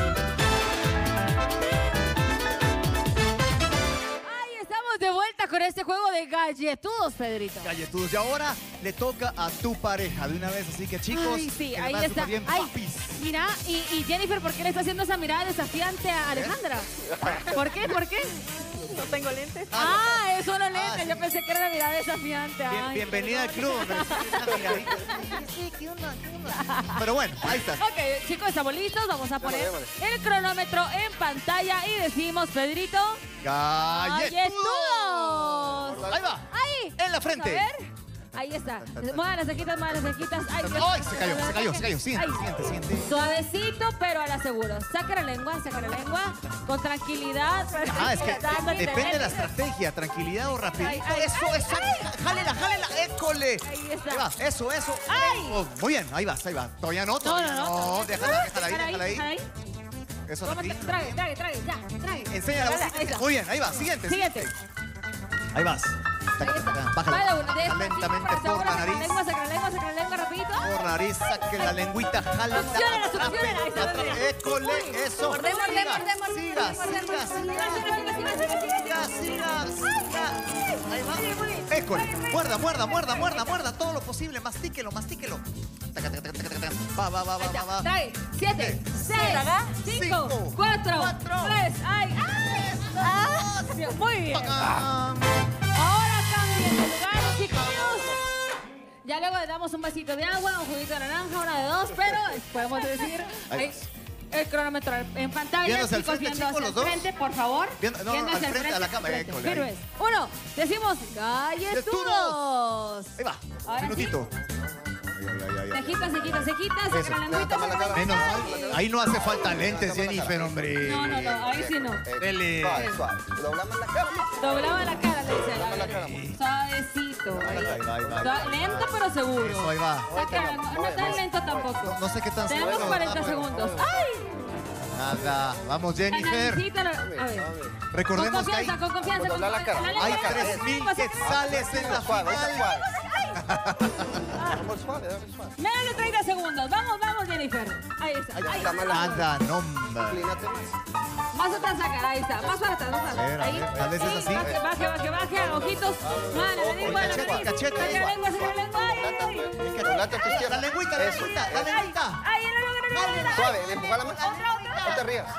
De vuelta con este juego de galletudos, Pedrito. Galletudos. Y ahora le toca a tu pareja de una vez. Así que, chicos, ay, sí, que ahí van está. bien, Ay, papis. mira, y Jennifer, ¿por qué le está haciendo esa mirada desafiante a Alejandra? ¿Por qué? No tengo lentes. Es solo lentes. Sí. Yo pensé que era una mirada desafiante. Ay, Bienvenida al club. Pero bueno, ahí está. Ok, chicos, ¿estamos listos? Vamos a poner el cronómetro en pantalla y decimos, Pedrito... ¡Galletudos! Ahí va. Ahí. En la frente. A ver. Ahí está. Muevan las cejitas. Ay, Dios. ¡Ay, se cayó! Siente. Suavecito, pero a la seguro. Saca la lengua. Con tranquilidad. Es que depende de la estrategia. Tranquilidad o rapidito. Eso. Jálela. ¡École! Ahí está. Ahí va. Eso. ¡Ay! Oh, muy bien, ahí va. Todavía no. No. Déjala ahí. Eso Trague, ya. Enseña la boca. Muy bien, ahí va. Siguiente. Ahí vas. Bájala. Lentamente por la nariz. Saca la lengua rapidito. Por la nariz, saque la lengüita, jala. Succiona. École, eso. Mordemos. Siga. Ahí va. École. Muerda todo lo posible. Mastíquelo. Va. Trae. 7, 6, 5, 4, 3. ¡Ay! Muy bien. Ahora cambien de lugar, chiquillos. Ya luego le damos un vasito de agua, un juguito de naranja, una de 2, pero podemos decir... el cronómetro en pantalla. Viendo hacia el chicos, frente, viendo chicos, hacia los dos. el frente, por favor. No, Viendo al hacia el frente, a la cámara. frente. École, ahí. Firmes. 1, decimos galletudos. Ahí va, Ahora minutito. Se quita, saca la lengüita, saca la Menos lengüita. mal. Ahí no hace falta lentes, Jennifer, hombre. No, ahí sí no. Dele. Doblamos la cara. Doblaba la cara, le dice. Suavecito. Lento pero seguro. Eso, ahí va. Saca, no tan lento tampoco. No sé qué tan Tenemos seguro. 40 segundos. ¡Ay! Nada. Vamos, Jennifer. A ver. Recordemos que hay... Con confianza. Doblar la cara. Hay 3.000 quetzales en la Suave, final. suave. Vamos suave, dame suave. Menos de 30 segundos. Vamos, Jennifer. Ahí está. Ahí Ahí está, está. Nada, nombre. Inclínate más. Más atrás sacar, ahí está. Más para atrás, A ver, Ahí. tal vez es así. Baje. Ojitos. Mano, la lengua, la nariz. Cachete. Saca la lengua. Ay. Doblate a tu izquierda. La lengüita. Ay, no logro. Suave, empuja la mano. No te rías.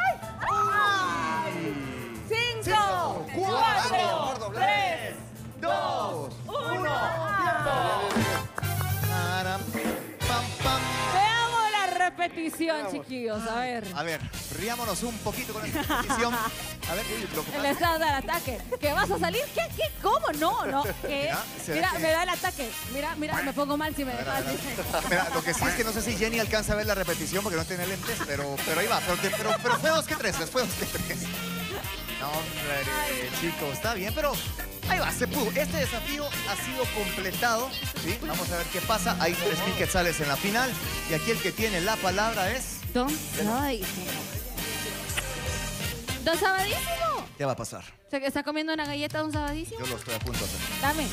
5, 4, 3, 2, 1. Pam, pam. Veamos la repetición, chiquillos. A ver, riámonos un poquito con esta repetición. A ver, lo que el pasa. estado del ataque. ¿Que vas a salir? ¿Qué? ¿Cómo? No. ¿Qué? Mira, me da el ataque. Mira, me pongo mal si me dejas así. Mira, lo que sí es que no sé si Jenny alcanza a ver la repetición porque no tiene lentes, pero ahí va. Pero fue 2 que 3, fue 2 que 3. No, hombre, chicos, está bien, pero ahí va, se pudo. Este desafío ha sido completado, ¿sí? Vamos a ver qué pasa. Hay 3.000 quetzales en la final y aquí el que tiene la palabra es... Don Sabadísimo. Don Sabadísimo. ¿Qué va a pasar? ¿Se está comiendo una galleta, Don Sabadísimo? Yo lo estoy a punto de hacer. Dame.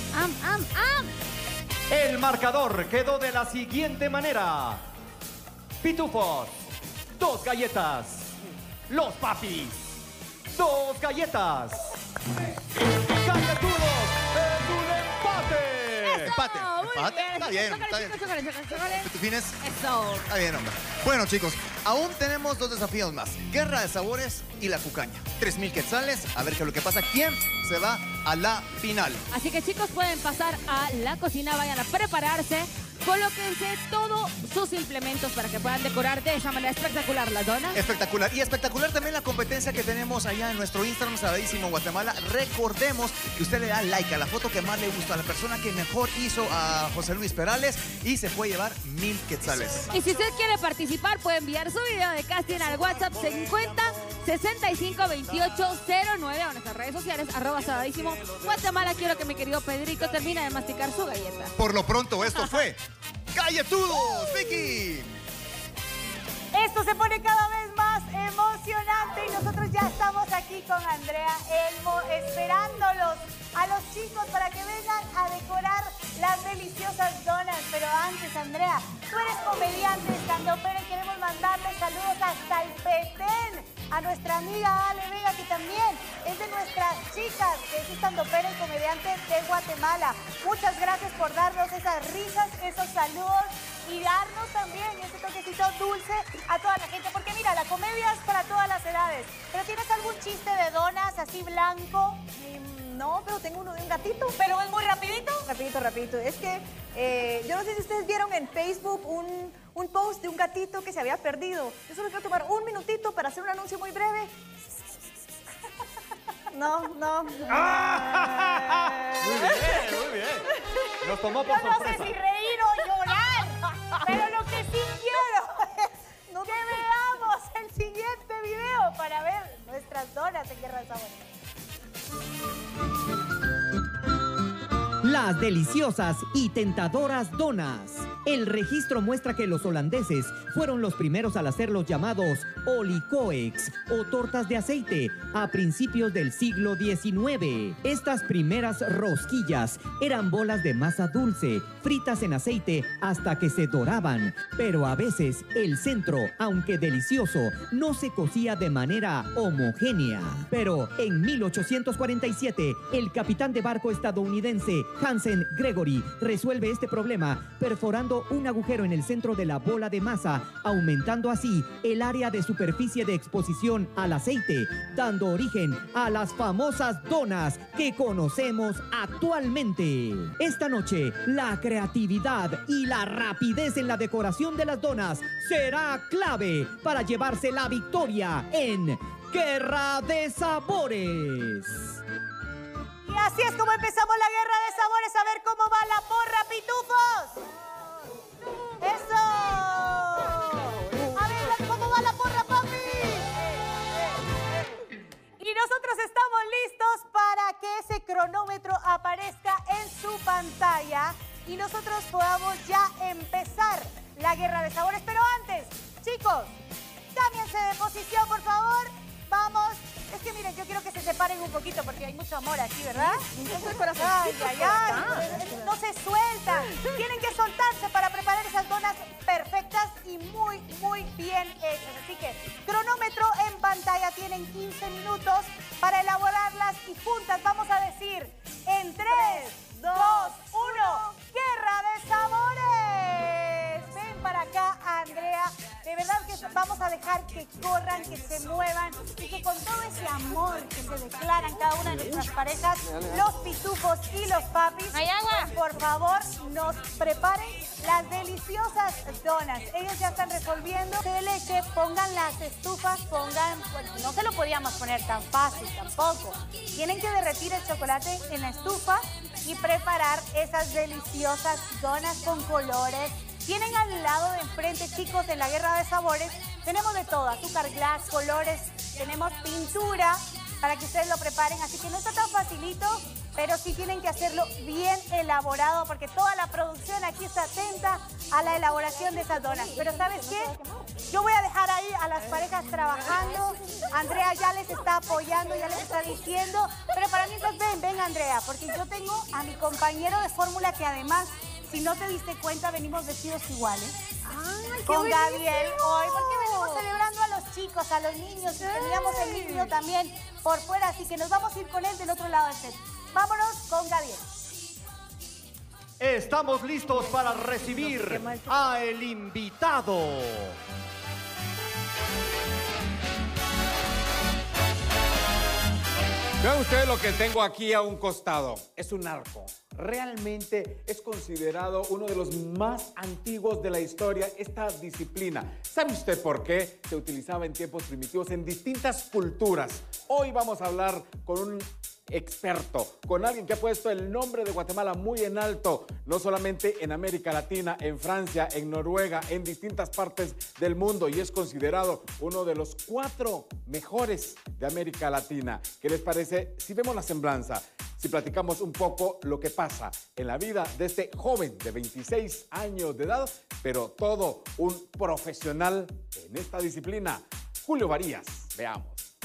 El marcador quedó de la siguiente manera. Pitufos, 2 galletas. Los papis, 2 galletas. Galletudos, es un empate. Empate. Muy bien. Está bien, está bien. Chocales. ¿Pitufines? Eso. Está bien, hombre. Bueno, chicos, aún tenemos 2 desafíos más. Guerra de sabores y la cucaña. 3.000 quetzales. A ver qué es lo que pasa. ¿Quién se va a la final? Así que, chicos, pueden pasar a la cocina, vayan a prepararse. Colóquense todos sus implementos para que puedan decorar de esa manera espectacular las donas. Espectacular. Y espectacular también la competencia que tenemos allá en nuestro Instagram, Sabadísimo Guatemala. Recordemos que usted le da like a la foto que más le gustó, a la persona que mejor hizo a José Luis Perales y se puede llevar 1.000 quetzales. Y si usted quiere participar, puede enviar su video de casting al WhatsApp 50 65 28 09 a nuestras redes sociales, @Sabadísimo Guatemala. Quiero que mi querido Pedrito termine de masticar su galleta. Por lo pronto, esto fue Galletudos, Vicky. Esto se pone cada vez más emocionante y nosotros ya estamos aquí con Andrea Elmo esperándolos a los chicos para que vengan a decorar las deliciosas donas. Pero antes, Andrea, tú eres comediante, estandopera y queremos mandarle saludos hasta el Petén a nuestra amiga Ale Vega, que también es de nuestras chicas, que es estandopera y comediante de Guatemala. Muchas gracias por darnos esas risas, esos saludos y darnos también ese toquecito dulce a toda la gente. Porque mira, la comedia es para todas las edades. ¿Pero tienes algún chiste de donas así blanco? No, pero tengo uno de un gatito. ¿Pero es muy rapidito? Rapidito. Es que yo no sé si ustedes vieron en Facebook un post de un gatito que se había perdido. Yo solo quiero tomar un minutito para hacer un anuncio muy breve. No. Muy bien. Nos tomó por Yo no sé sorpresa. si reír o llorar, pero lo que sí quiero es que veamos el siguiente video para ver nuestras donas en Guerra de Sabores. Las deliciosas y tentadoras donas. El registro muestra que los holandeses fueron los primeros al hacer los llamados olicoeks o tortas de aceite a principios del siglo XIX. Estas primeras rosquillas eran bolas de masa dulce, fritas en aceite hasta que se doraban. Pero a veces el centro, aunque delicioso, no se cocía de manera homogénea. Pero en 1847, el capitán de barco estadounidense Hansen Gregory resuelve este problema perforando haciendo un agujero en el centro de la bola de masa, aumentando así el área de superficie de exposición al aceite, dando origen a las famosas donas que conocemos actualmente. Esta noche, la creatividad y la rapidez en la decoración de las donas será clave para llevarse la victoria en Guerra de Sabores. Y así es como empezamos la Guerra de Sabores. A ver cómo va la porra, pitufos. ¡Eso! A ver cómo va la porra, papi. Y nosotros estamos listos para que ese cronómetro aparezca en su pantalla y nosotros podamos ya empezar la Guerra de Sabores. Pero antes, chicos, cámbiense de posición, por favor. Vamos. Es que miren, yo quiero que se separen un poquito porque hay mucho amor aquí, ¿verdad? Ay, ay, ay. No se sueltan. Tienen que soltarse para preparar esas donas perfectas y muy, muy bien hechas. Así que, cronómetro en pantalla. Tienen 15 minutos para elaborarlas y juntas vamos a decir en 3, 2, 1, ¡Guerra de Sabores! Ven para acá, Andrea. De verdad que vamos a dejar que corran, que se muevan y que con todo ese amor que se declaran cada una de nuestras parejas, los pitufos y los papis, por favor, nos preparen las deliciosas donas. Ellos ya están resolviendo de leche, pongan las estufas, pongan, pues, no se lo podíamos poner tan fácil tampoco. Tienen que derretir el chocolate en la estufa y preparar esas deliciosas donas con colores. Tienen al lado de enfrente, chicos, en la Guerra de Sabores, tenemos de todo, azúcar glass, colores, tenemos pintura para que ustedes lo preparen. Así que no está tan facilito, pero sí tienen que hacerlo bien elaborado porque toda la producción aquí está atenta a la elaboración de esas donas. Pero ¿sabes qué? Yo voy a dejar ahí a las parejas trabajando. Andrea ya les está apoyando, ya les está diciendo. Pero para mientras ven, Andrea, porque yo tengo a mi compañero de fórmula que además, si no te diste cuenta, venimos vestidos iguales. ¡Ay, con Gabriel hoy, porque venimos celebrando a los chicos, a los niños, y teníamos el niño también por fuera, así que nos vamos a ir con él del otro lado del set. Vámonos con Gabriel. Estamos listos para recibir a el invitado. Vean ustedes lo que tengo aquí a un costado. Es un arco. Realmente es considerado uno de los más antiguos de la historia, esta disciplina. ¿Sabe usted por qué? Se utilizaba en tiempos primitivos en distintas culturas. Hoy vamos a hablar con un experto, con alguien que ha puesto el nombre de Guatemala muy en alto, no solamente en América Latina, en Francia, en Noruega, en distintas partes del mundo, y es considerado uno de los 4 mejores de América Latina. ¿Qué les parece si vemos la semblanza? Si platicamos un poco lo que pasa en la vida de este joven de 26 años de edad, pero todo un profesional en esta disciplina, Julio Varías. Veamos.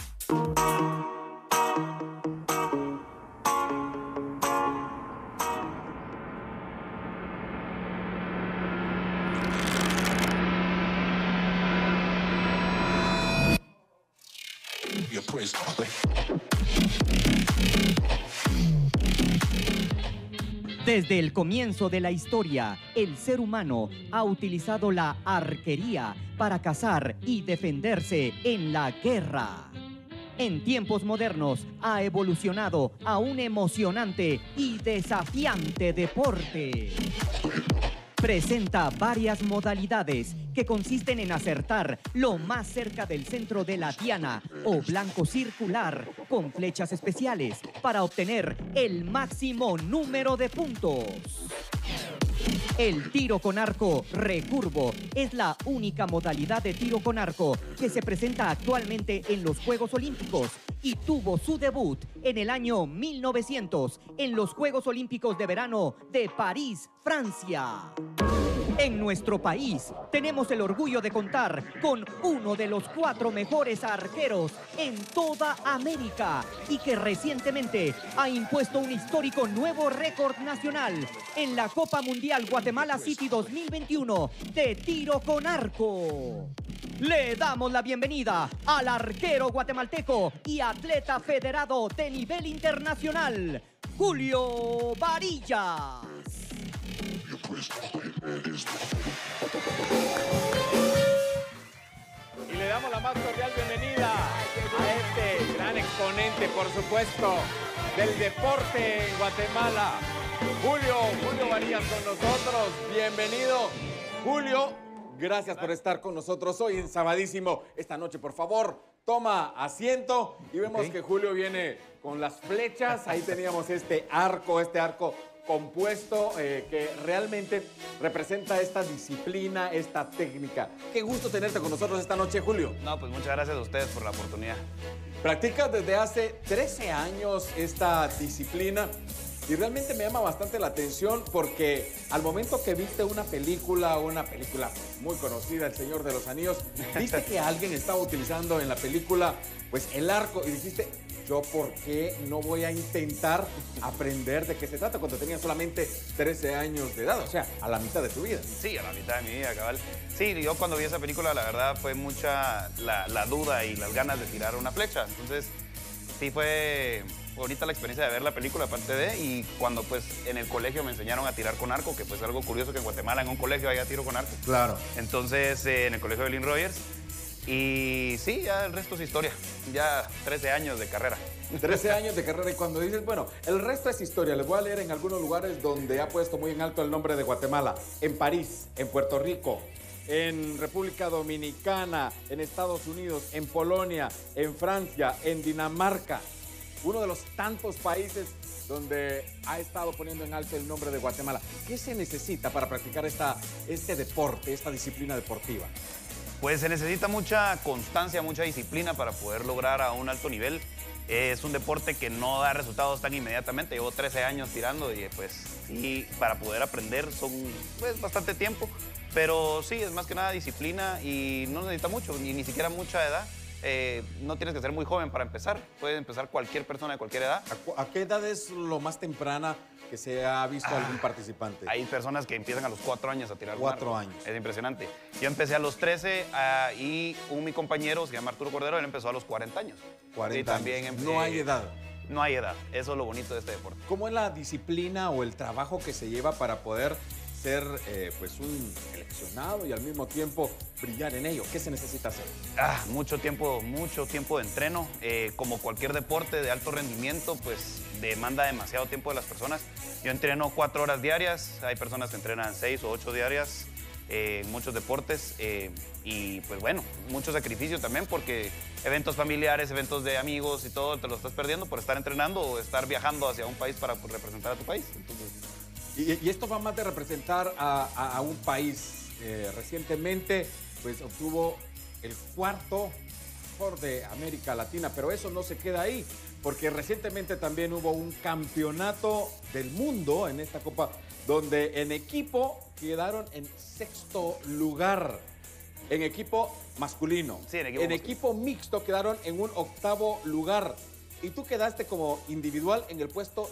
Desde el comienzo de la historia, el ser humano ha utilizado la arquería para cazar y defenderse en la guerra. En tiempos modernos ha evolucionado a un emocionante y desafiante deporte. Presenta varias modalidades que consisten en acertar lo más cerca del centro de la diana o blanco circular con flechas especiales para obtener el máximo número de puntos. El tiro con arco recurvo es la única modalidad de tiro con arco que se presenta actualmente en los Juegos Olímpicos y tuvo su debut en el año 1900 en los Juegos Olímpicos de Verano de París, Francia. En nuestro país tenemos el orgullo de contar con uno de los 4 mejores arqueros en toda América y que recientemente ha impuesto un histórico nuevo récord nacional en la Copa Mundial Guatemala City 2021 de tiro con arco. Le damos la bienvenida al arquero guatemalteco y atleta federado de nivel internacional, Julio Varías. Y le damos la más cordial bienvenida a este gran exponente, por supuesto, del deporte en Guatemala. Julio Varías con nosotros. Bienvenido, Julio. Gracias por estar con nosotros hoy en Sabadísimo. Esta noche, por favor, toma asiento y vemos que Julio viene con las flechas. Ahí teníamos este arco compuesto que realmente representa esta disciplina, esta técnica. Qué gusto tenerte con nosotros esta noche, Julio. No, pues muchas gracias a ustedes por la oportunidad. Practicas desde hace 13 años esta disciplina y realmente me llama bastante la atención porque al momento que viste una película muy conocida, El Señor de los Anillos, viste que alguien estaba utilizando en la película pues el arco y dijiste, yo por qué no voy a intentar aprender de qué se trata cuando tenía solamente 13 años de edad, o sea, a la mitad de tu vida. Sí, a la mitad de mi vida, cabal. Sí, yo cuando vi esa película, la verdad, fue mucha la duda y las ganas de tirar una flecha. Entonces, sí fue bonita la experiencia de ver la película, aparte de, y cuando pues en el colegio me enseñaron a tirar con arco, que pues es algo curioso que en Guatemala en un colegio haya tiro con arco. Claro. Entonces, en el colegio de Lynn Rogers. Y sí, ya el resto es historia. Ya 13 años de carrera. 13 años de carrera y cuando dices, bueno, el resto es historia. Les voy a leer en algunos lugares donde ha puesto muy en alto el nombre de Guatemala. En París, en Puerto Rico, en República Dominicana, en Estados Unidos, en Polonia, en Francia, en Dinamarca. Uno de los tantos países donde ha estado poniendo en alto el nombre de Guatemala. ¿Qué se necesita para practicar este deporte, esta disciplina deportiva? Pues se necesita mucha constancia, mucha disciplina para poder lograr a un alto nivel. Es un deporte que no da resultados tan inmediatamente. Llevo 13 años tirando y pues sí, para poder aprender son pues bastante tiempo. Pero sí, es más que nada disciplina y no necesita mucho, ni siquiera mucha edad. No tienes que ser muy joven para empezar. Puede empezar cualquier persona de cualquier edad. ¿A qué edad es lo más temprana que se ha visto algún participante? Hay personas que empiezan a los 4 años a tirar. 4 años. Es impresionante. Yo empecé a los 13 y mi compañero, se llama Arturo Cordero, él empezó a los 40 años. 40 años. No hay edad. No hay edad. Eso es lo bonito de este deporte. ¿Cómo es la disciplina o el trabajo que se lleva para poder ser pues un seleccionado y al mismo tiempo brillar en ello? ¿Qué se necesita hacer? Mucho tiempo de entreno. Como cualquier deporte de alto rendimiento, pues demanda demasiado tiempo de las personas. Yo entreno 4 horas diarias. Hay personas que entrenan 6 o 8 diarias en muchos deportes. Y pues bueno, mucho sacrificio también porque eventos familiares, eventos de amigos y todo, te lo estás perdiendo por estar entrenando o estar viajando hacia un país para representar a tu país. Entonces, y esto va más de representar a un país. Recientemente, pues obtuvo el 4º mejor de América Latina, pero eso no se queda ahí, porque recientemente también hubo un campeonato del mundo en esta copa, donde en equipo quedaron en 6º lugar. En equipo masculino. Sí, en equipo mixto quedaron en un 8º lugar. Y tú quedaste como individual en el puesto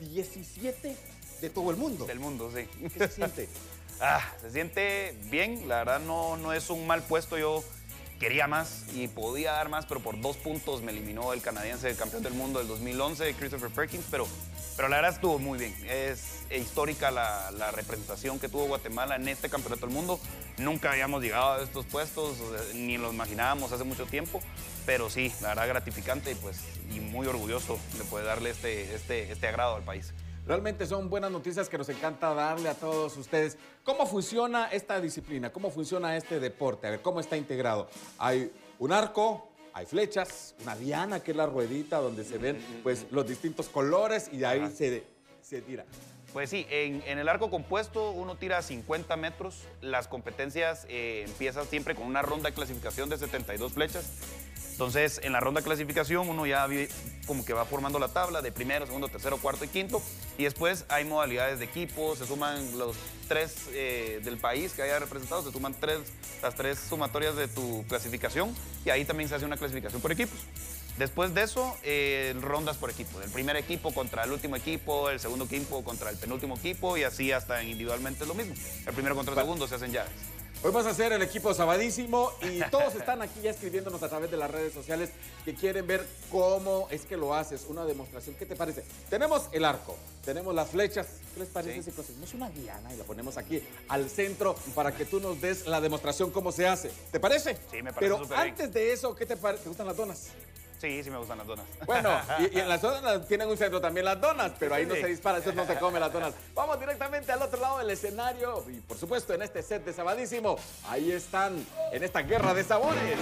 17 de todo el mundo. Del mundo, sí. ¿Qué se siente? Se siente bien, la verdad no es un mal puesto. Yo quería más y podía dar más, pero por 2 puntos me eliminó el canadiense, el campeón del mundo del 2011, Christopher Perkins, pero la verdad estuvo muy bien. Es histórica la representación que tuvo Guatemala en este campeonato del mundo. Nunca habíamos llegado a estos puestos, ni lo imaginábamos hace mucho tiempo, pero sí, la verdad gratificante y muy orgulloso de poder darle este agrado al país. Realmente son buenas noticias que nos encanta darle a todos ustedes. ¿Cómo funciona esta disciplina? ¿Cómo funciona este deporte? A ver, ¿cómo está integrado? Hay un arco, hay flechas, una diana, que es la ruedita donde se ven pues, los distintos colores y de ahí se tira. Pues sí, en el arco compuesto uno tira 50 metros. Las competencias empiezan siempre con una ronda de clasificación de 72 flechas. Entonces, en la ronda de clasificación uno ya como que va formando la tabla de primero, segundo, tercero, cuarto y quinto. Y después hay modalidades de equipo, se suman los 3 del país que haya representado, se suman las 3 sumatorias de tu clasificación y ahí también se hace una clasificación por equipos. Después de eso, rondas por equipo. El primer equipo contra el último equipo, el segundo equipo contra el penúltimo equipo y así hasta individualmente es lo mismo. El primero contra el segundo se hacen llaves. Hoy vas a hacer el equipo Sabadísimo y todos están aquí ya escribiéndonos a través de las redes sociales que quieren ver cómo es que lo haces, una demostración. ¿Qué te parece? Tenemos el arco, tenemos las flechas. ¿Qué les parece si conseguimos una diana y la ponemos aquí al centro para que tú nos des la demostración cómo se hace? ¿Te parece? Sí, me parece Pero súper bien. antes de eso, ¿qué te parece? ¿Te gustan las donas? Sí, sí me gustan las donas. Bueno, y en las donas tienen un centro también las donas, pero ahí no Sí. se dispara, eso no se come las donas. Vamos directamente al otro lado del escenario y por supuesto en este set de Sabadísimo, ahí están, en esta guerra de sabores.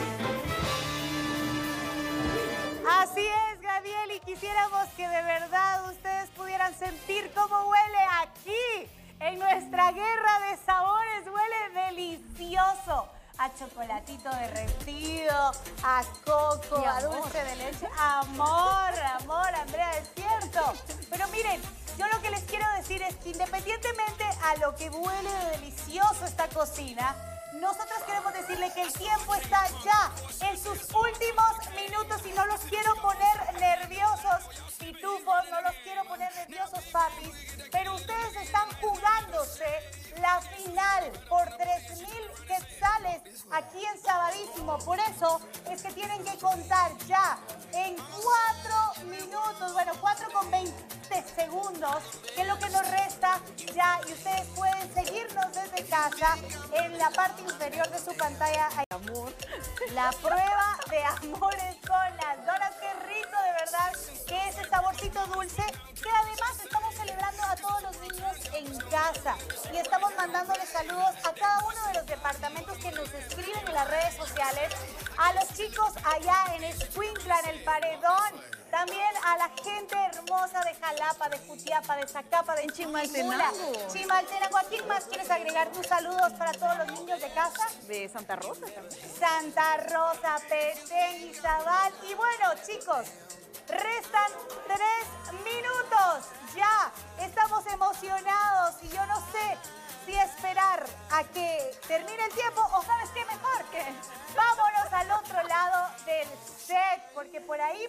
Así es, Gadiel, y quisiéramos que de verdad ustedes pudieran sentir cómo huele aquí, en nuestra guerra de sabores. Huele delicioso. A chocolatito derretido, a coco, a dulce de leche. Amor, amor, Andrea, es cierto. Pero miren, yo lo que les quiero decir es que independientemente a lo que huele de delicioso esta cocina, nosotros queremos decirle que el tiempo está ya en sus últimos minutos y no los quiero poner nerviosos, pitufos, no los quiero poner nerviosos, papis, pero ustedes están jugándose la final por 3,000 quetzales aquí en Sabadísimo. Por eso es que tienen que contar ya en 4 minutos, bueno, 4 con 20 segundos, que es lo que nos resta ya, y ustedes pueden seguirnos desde casa en la parte inferior de su pantalla. Hay amor. La prueba de amores con las donas. Qué rico, de verdad, que ese saborcito dulce, que además estamos celebrando a todos los niños en casa y estamos mandándoles saludos a cada uno de los departamentos que nos escriben en las redes sociales, a los chicos allá en Escuintla, en el Paredón, también a la gente hermosa de Jalapa, de Jutiapa, de Zacapa, de Chimaltenango. Chimaltenango. ¿A quién más quieres agregar tus saludos para todos los niños de casa? De Santa Rosa también. Santa Rosa, Petén, Izabal. Y bueno, chicos, restan 3 minutos. Ya estamos emocionados y yo no sé si esperar a que termine el tiempo o sabes qué mejor que vámonos al otro lado del set, porque por ahí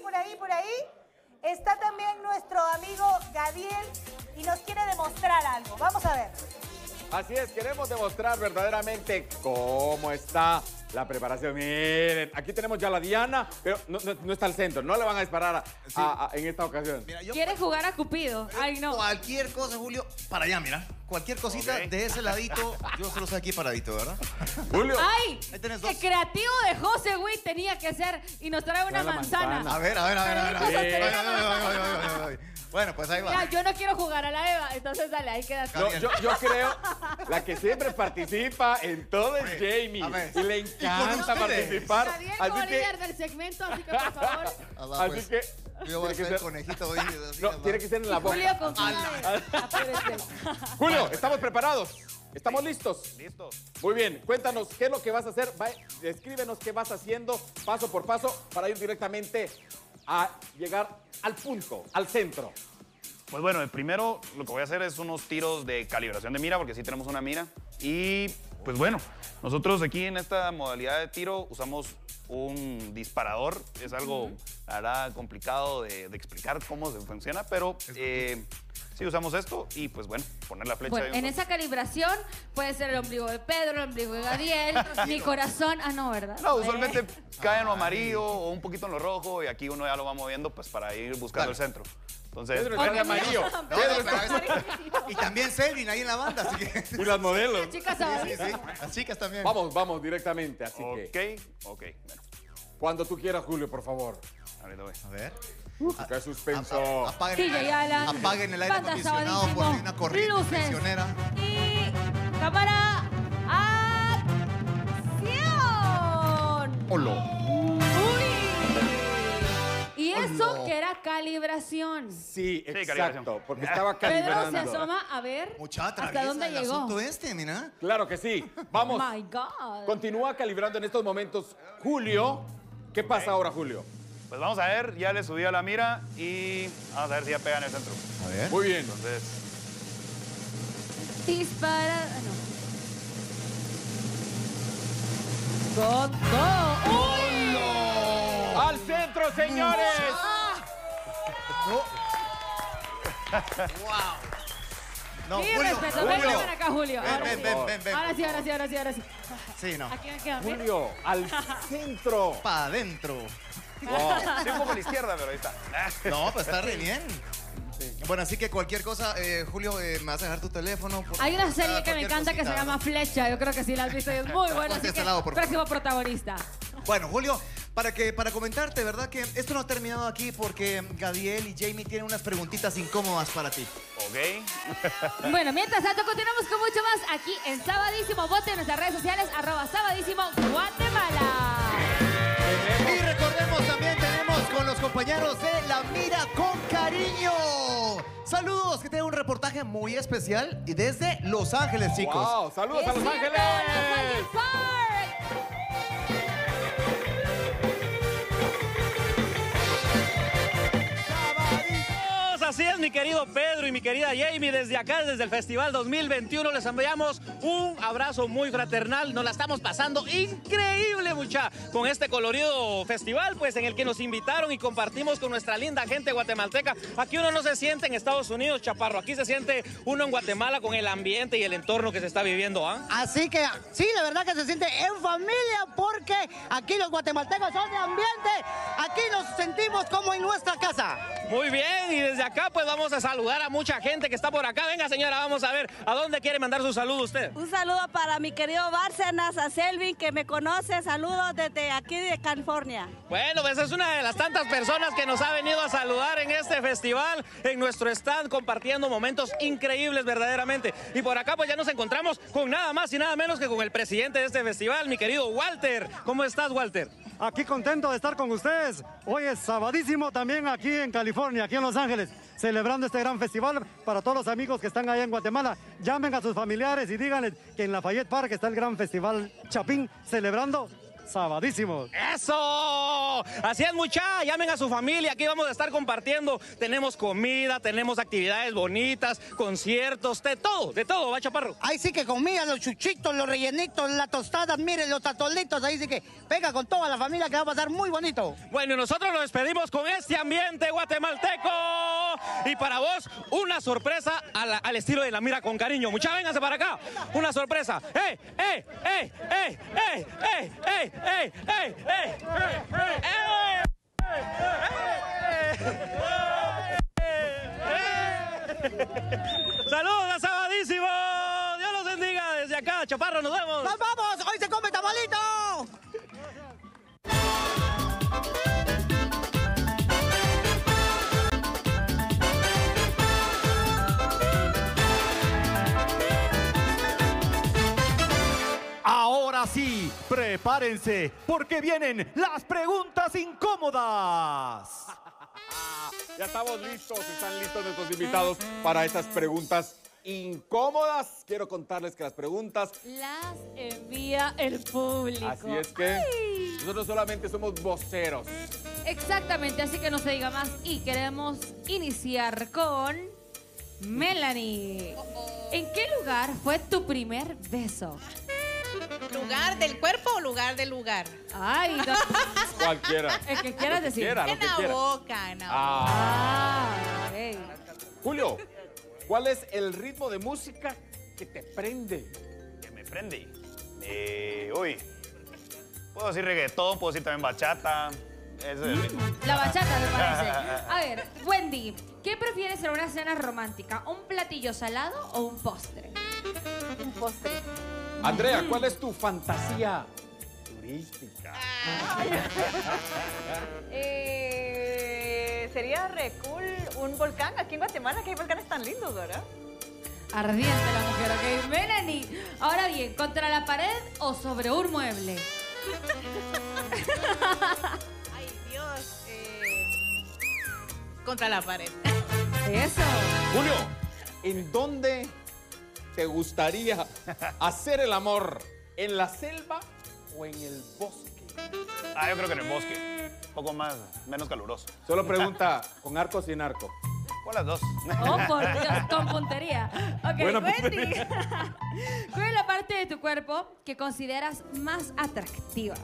está también nuestro amigo Gadiel y nos quiere demostrar algo. Vamos a ver. Así es, queremos demostrar verdaderamente cómo está la preparación. Miren, aquí tenemos ya la diana, pero no está al centro, no le van a disparar en esta ocasión. Mira, ¿Quieres jugar a Cupido? Ay, no. Cualquier cosa, Julio, para allá, mira. Cualquier cosita de ese ladito, yo solo soy aquí paradito, ¿verdad? Julio. ¡Ay! Ahí tenés dos. El creativo de José, güey, tenía que ser y nos trae una manzana. A ver. Bueno, pues ahí va. Mira, yo no quiero jugar a la Eva, entonces dale, ahí quédate. No, yo creo, la que siempre participa en todo es Jamie. Y le encanta participar. Está bien Así como que, líder del segmento, así que por favor. así que yo voy a ser el conejito hoy. no, tiene que ser en la boca. Julio, con apúrese. Julio, ¿estamos preparados? ¿Estamos listos? Listos. Muy bien, cuéntanos qué es lo que vas a hacer. Descríbenos qué vas haciendo paso por paso para ir directamente a llegar al punto, al centro. Pues bueno, primero lo que voy a hacer es unos tiros de calibración de mira, porque sí tenemos una mira. Y pues bueno, nosotros aquí en esta modalidad de tiro usamos un disparador. Es algo, la verdad, complicado de explicar cómo se funciona, pero sí usamos esto y pues bueno, poner la flecha. Bueno, en esa calibración puede ser el ombligo de Pedro, el ombligo de Gadiel, mi corazón. Ah, no, ¿verdad? No, usualmente cae en lo amarillo o un poquito en lo rojo y aquí uno ya lo va moviendo pues para ir buscando el centro. Entonces, Pedro está en amarillo. Y también Selvin ahí en la banda, así que... Y las modelos. Las chicas Las chicas también. Vamos directamente, así que... Ok, bueno. Cuando tú quieras, Julio, por favor. Ahorita voy. A ver. ¡Qué suspenso! Apaguen el aire acondicionado por si hay una corriente luces prisionera. y cámara, acción. ¡Hola! Y eso que era calibración. Sí, exacto, calibración. porque estaba Pedro calibrando. se asoma a ver hasta dónde el llegó. asunto este, mira. Claro que sí. Vamos. My God. Continúa calibrando en estos momentos. Julio, ¿qué pasa ahora, Julio? Pues vamos a ver, ya le subí a la mira y vamos a ver si ya pega en el centro. A ver. Muy bien. Entonces, Dispara. No. Con todo. ¡Uy! ¡Al centro, señores! No, Mi Julio, respeto. Ven Julio. acá, Julio. Ven. Ahora sí. Sí, no. Aquí me quedo. Julio, al centro. Para adentro. Wow. Sí, un poco a la izquierda, pero ahí está. No, pues está re bien. Bueno, así que cualquier cosa, Julio, me vas a dejar tu teléfono. Hay una serie que me encanta que se llama Flecha. Yo creo que sí la has visto y es muy buena. Así que próximo protagonista. Bueno, Julio, para comentarte, ¿verdad? Que esto no ha terminado aquí porque Gadiel y Jamie tienen unas preguntitas incómodas para ti. Ok. Bueno, mientras tanto, continuamos con mucho más aquí en Sabadísimo. Voten en nuestras redes sociales, @Sabadísimo Guatemala. Y recordemos, también tenemos con los compañeros de La Mira con Cariño. Saludos, que tienen un reportaje muy especial y desde Los Ángeles, chicos. Wow, saludos a Los Ángeles. Así es, mi querido Pedro y mi querida Jamie, desde acá, desde el Festival 2021, les enviamos un abrazo muy fraternal. Nos la estamos pasando increíble, mucha, con este colorido festival, pues, en el que nos invitaron y compartimos con nuestra linda gente guatemalteca. Aquí uno no se siente en Estados Unidos, Chaparro, aquí se siente uno en Guatemala con el ambiente y el entorno que se está viviendo, ¿ah? Así que, sí, la verdad que se siente en familia, porque aquí los guatemaltecos son de ambiente, aquí nos sentimos como en nuestra casa. Muy bien, y desde acá pues vamos a saludar a mucha gente que está por acá. Venga, señora, vamos a ver, ¿a dónde quiere mandar su saludo usted? Un saludo para mi querido Bárcenas, a Selvin, que me conoce. Saludos desde aquí de California. Bueno, pues es una de las tantas personas que nos ha venido a saludar en este festival, en nuestro stand, compartiendo momentos increíbles verdaderamente. Y por acá pues ya nos encontramos con nada más y nada menos que con el presidente de este festival, mi querido Walter. ¿Cómo estás, Walter? Aquí contento de estar con ustedes. Hoy es Sabadísimo también aquí en California, aquí en Los Ángeles, celebrando este gran festival para todos los amigos que están allá en Guatemala. Llamen a sus familiares y díganles que en Lafayette Park está el gran festival Chapín celebrando Sabadísimo. ¡Eso! Así es, mucha. Llamen a su familia. Aquí vamos a estar compartiendo. Tenemos comida, tenemos actividades bonitas, conciertos, de todo, ¿va, Chaparro? Ahí sí que comida, los chuchitos, los rellenitos, las tostadas, miren, los atolitos. Ahí sí que pega con toda la familia, que va a pasar muy bonito. Bueno, y nosotros nos despedimos con este ambiente guatemalteco. Y para vos, una sorpresa al estilo de La Mira con Cariño. Mucha, vénganse para acá. Una sorpresa. ¡Ey! ¡Saludos a Sabadísimo! ¡Dios los bendiga! Desde acá, Chaparro, nos vemos. ¡Nos vamos! ¡Hoy se come tamalito! Ahora sí, prepárense, porque vienen las preguntas incómodas. Ya estamos listos, están listos nuestros invitados para estas preguntas incómodas. Quiero contarles que las preguntas las envía el público. Así es que nosotros solamente somos voceros. Exactamente, así que no se diga más y queremos iniciar con Melanie. ¿En qué lugar fue tu primer beso? ¿Lugar del cuerpo o lugar del lugar? Ay, no. Cualquiera. El que quieras decir. En la boca, en la boca. Okay. Julio, ¿cuál es el ritmo de música que te prende? ¿Que me prende? Uy, puedo decir reggaetón, puedo decir también bachata. Ese es el ritmo. La bachata, me parece. A ver, Wendy, ¿qué prefieres en una cena romántica? ¿Un platillo salado o un postre? Un postre. Andrea, ¿cuál es tu fantasía turística? Sería re cool un volcán aquí en Guatemala, que hay volcanes tan lindos, ¿verdad? Ardiente la mujer, ok. Melanie, ahora bien, ¿contra la pared o sobre un mueble? Ay, Dios. Contra la pared. Eso. Julio, ¿en dónde te gustaría hacer el amor? ¿En la selva o en el bosque? Yo creo que en el bosque. Un poco menos caluroso. Solo pregunta, ¿con arco o sin arco? Con las dos. Oh, por Dios, con puntería. Ok, Buena Wendy. puntería. ¿Cuál es la parte de tu cuerpo que consideras más atractiva?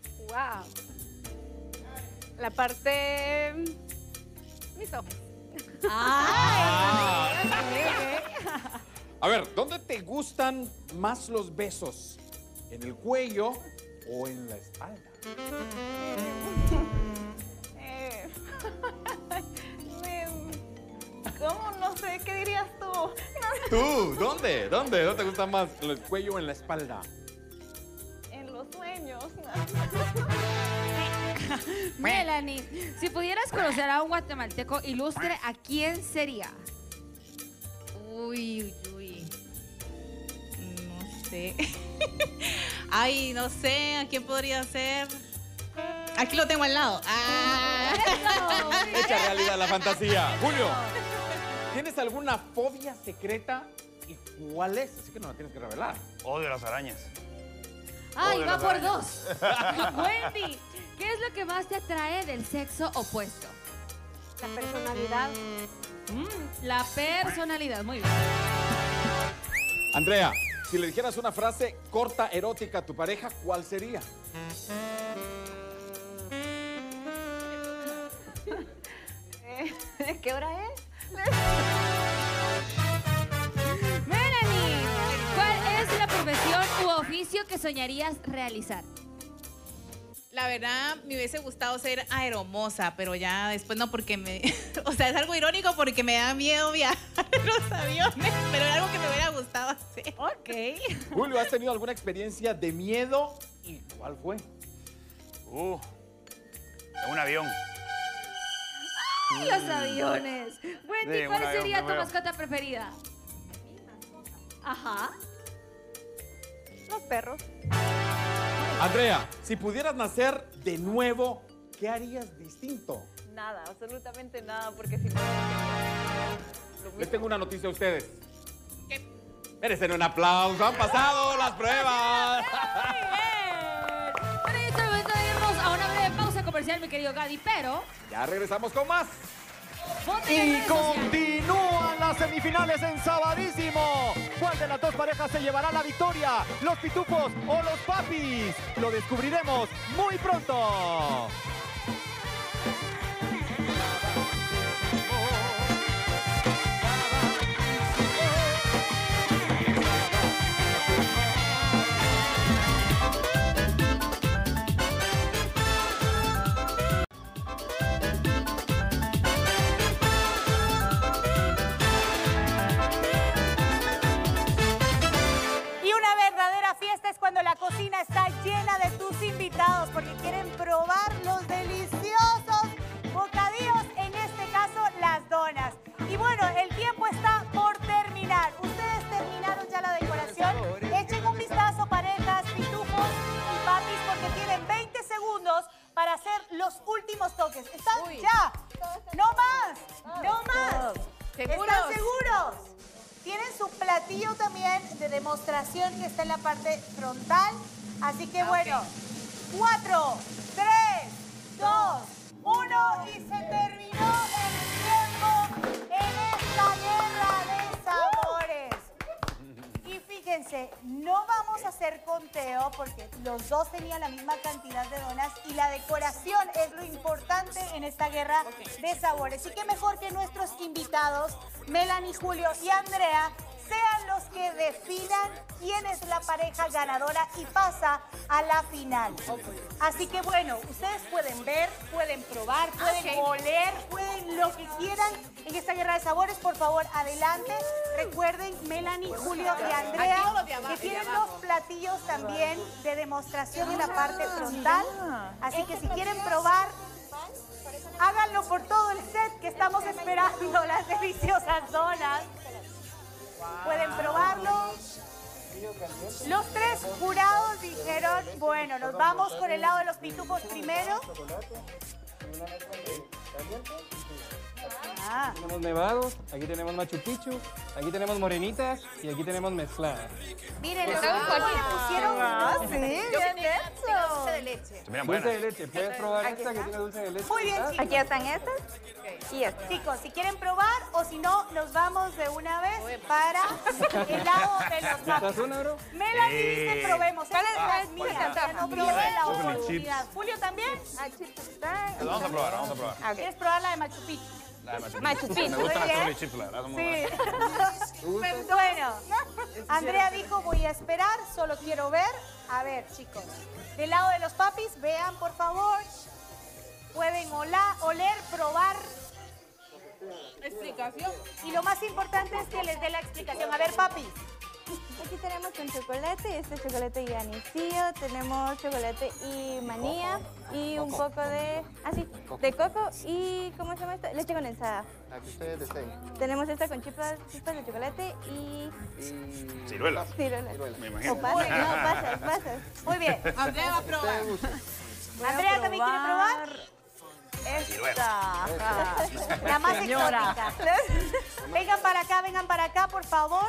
Wow. La parte... mis ojos. A ver, ¿dónde te gustan más los besos? ¿En el cuello o en la espalda? ¿Cómo? No sé, ¿qué dirías tú? ¿Tú? ¿Dónde? ¿Dónde te gusta más? ¿En el cuello o en la espalda? En los sueños. Melanie, si pudieras conocer a un guatemalteco ilustre, ¿a quién sería? Uy, uy, uy. No sé. Ay, no sé, ¿a quién podría ser? Aquí lo tengo al lado. Hecha realidad la fantasía. Julio, ¿tienes alguna fobia secreta? ¿Y cuál es? Así que no la tienes que revelar. Odio las arañas. ¡Ay, Odio va las por arañas. 2! Wendy, ¿qué es lo que más te atrae del sexo opuesto? La personalidad. La personalidad, muy bien. Andrea, si le dijeras una frase corta, erótica a tu pareja, ¿cuál sería? ¿Qué hora es? Melanie, ¿cuál es la profesión u oficio que soñarías realizar? La verdad, me hubiese gustado ser aeromoza, pero ya después no, porque me... O sea, es algo irónico porque me da miedo viajar en los aviones, pero era algo que me hubiera gustado hacer. Ok. Julio, ¿has tenido alguna experiencia de miedo? ¿Y cuál fue? En un avión. Los aviones. Wendy, Sí, ¿cuál un avión sería tu primero. mascota preferida? Ajá. Los perros. Andrea, si pudieras nacer de nuevo, ¿qué harías distinto? Nada, absolutamente nada, porque si no... Les tengo una noticia a ustedes. Merecen un aplauso, han pasado las pruebas. Bueno, y es el momento de irnos a una breve pausa comercial, mi querido Gadi, pero... Ya regresamos con más. Ponte en Y redes sociales. continúan las semifinales en Sabadísimo. ¿Cuál de las dos parejas se llevará la victoria? ¿Los pitufos o los papis? Lo descubriremos muy pronto. Y una verdadera fiesta es cuando la cocina está llena de tus invitados porque quieren probar los deliciosos bocadillos, en este caso las donas. Y bueno, el tiempo está por terminar. Ustedes terminaron ya la decoración. Echen un vistazo, parejas, pitufos y papis, porque tienen 20 segundos para hacer los últimos toques. ¿Están ya? ¡No más! ¡No más! ¿Seguros? ¿Están seguros? Tienen su platillo también de demostración que está en la parte frontal. Así que bueno, 4, 3, 2, 1 y se terminó el tiempo en esta guerra de sabores. Y fíjense, no vamos a hacer conteo porque los dos tenían la misma cantidad de donas y la decoración es lo importante en esta guerra de sabores. Y qué mejor que nuestros invitados, Melanie, Julio y Andrea, sean los que definan quién es la pareja ganadora y pasa a la final. Así que bueno, ustedes pueden ver, pueden probar, pueden oler, pueden lo que quieran en esta guerra de sabores. Por favor, adelante. Recuerden, Melanie, Julio y Andrea, Aquí los de abajo, que tienen de abajo. los platillos también de demostración en la parte frontal. Así que si quieren probar, háganlo por todo el set que estamos esperando las deliciosas donas. Pueden probarlo. Los tres jurados dijeron, bueno, nos vamos con el lado de los pitufos primero. Aquí tenemos nevados, aquí tenemos Machu Picchu, aquí tenemos morenitas y aquí tenemos mezcladas. Miren, los pitufos le pusieron... sí, bien denso. Dulce de leche. Se miran Dulce buenas. de leche, puedes probar esta que tiene dulce de leche. Muy bien, chicos. Aquí están estas y estas. Chicos, si quieren probar o si no, nos vamos de una vez para el lado de los ¿Estás papis. una, bro? Melanie dice probemos. ¿Cuál es? Estas mías, ya no probé la Con el oportunidad. Julio también. Aquí están. Vamos a probar, vamos a probar. Ah, ok. ¿Quieres probar la de Machu Picchu? Machu Picchu. Me gusta Muy la bien. chole chips, la verdad. son muy Sí. buenas. Bueno, Andrea dijo, voy a esperar, solo quiero ver. A ver, chicos, del lado de los papis, vean, por favor. Pueden oler, probar. Explicación. Y lo más importante es que les dé la explicación. A ver, papis. Aquí tenemos un chocolate, este chocolate y anicillo, tenemos chocolate y manía y un poco de, de coco y, ¿cómo se llama esto? Leche condensada. La que ustedes deseen. Tenemos esta con chispas de chocolate y... Ciruelas. Ciruelas. Me imagino. O pasas, no, pasas. Muy bien. Andrea va a probar. Andrea también quiere probar. Ciruelas. La más Señora. exótica. Vengan para acá, por favor.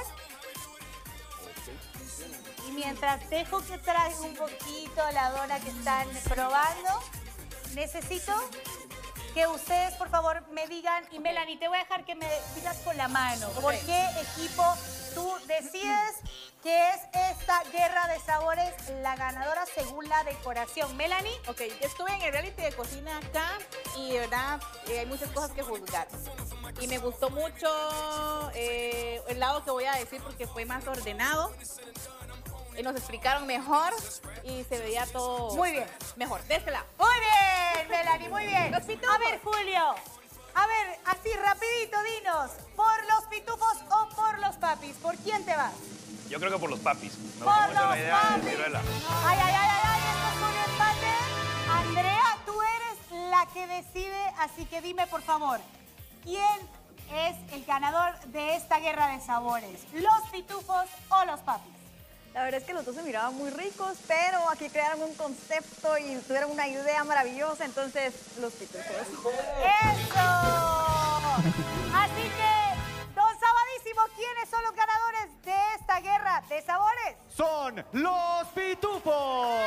Y mientras dejo que traiga un poquito la dona que están probando, necesito que ustedes, por favor, me digan, y Melanie, te voy a dejar que me digas con la mano, ¿por qué equipo tú decides que es esta guerra de sabores la ganadora según la decoración? Melanie. Ok, yo estuve en el reality de cocina acá y de verdad hay muchas cosas que juzgar. Y me gustó mucho el lado que voy a decir porque fue más ordenado. Nos explicaron mejor y se veía todo Muy bien. mejor. De este lado. Muy bien, Melanie, muy bien. Los pitufos. A ver, Julio. A ver, así rapidito, dinos. ¿Por los pitufos o por los papis? ¿Por quién te vas? Yo creo que por los papis. Me Por gusta mucho los la idea de papis. ciruela. Ay, esto es un empate. Andrea, tú eres la que decide, así que dime, por favor, ¿quién es el ganador de esta guerra de sabores? ¿Los pitufos o los papis? La verdad es que los dos se miraban muy ricos, pero aquí crearon un concepto y tuvieron una idea maravillosa, entonces los pitufos. ¡Eso! Así que, don Sabadísimo, ¿quiénes son los ganadores de esta guerra de sabores? Son los pitufos.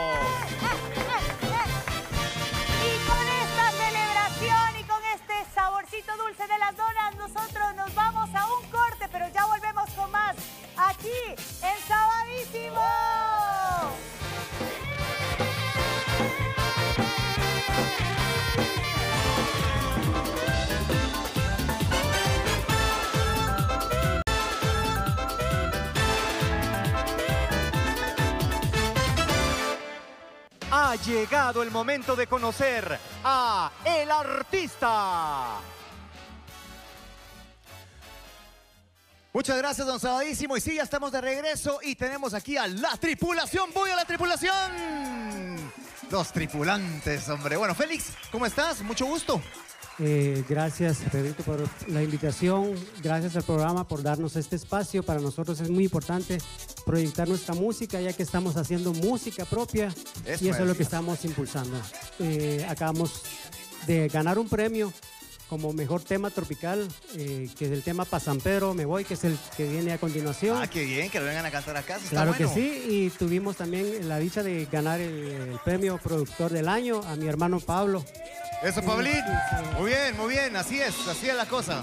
Y con esta celebración y con este saborcito dulce de las donas, nosotros nos vamos a un corte, pero ya volvemos con más aquí en Sabadísimo. Ha llegado el momento de conocer a el artista. Muchas gracias, don Sabadísimo. Y sí, ya estamos de regreso y tenemos aquí a la tripulación. ¡Voy a la tripulación! Los tripulantes, hombre. Bueno, Félix, ¿cómo estás? Mucho gusto. Gracias, Pedrito, por la invitación. Gracias al programa por darnos este espacio. Para nosotros es muy importante proyectar nuestra música, ya que estamos haciendo música propia y eso es lo que estamos impulsando. Acabamos de ganar un premio como mejor tema tropical, que es el tema Pa' San Pedro Me Voy, que es el que viene a continuación. Ah, qué bien, que lo vengan a cantar acá. Está Claro bueno. que sí, y tuvimos también la dicha de ganar el premio Productor del Año a mi hermano Pablo. Eso, Pablín. Muy bien, así es la cosa.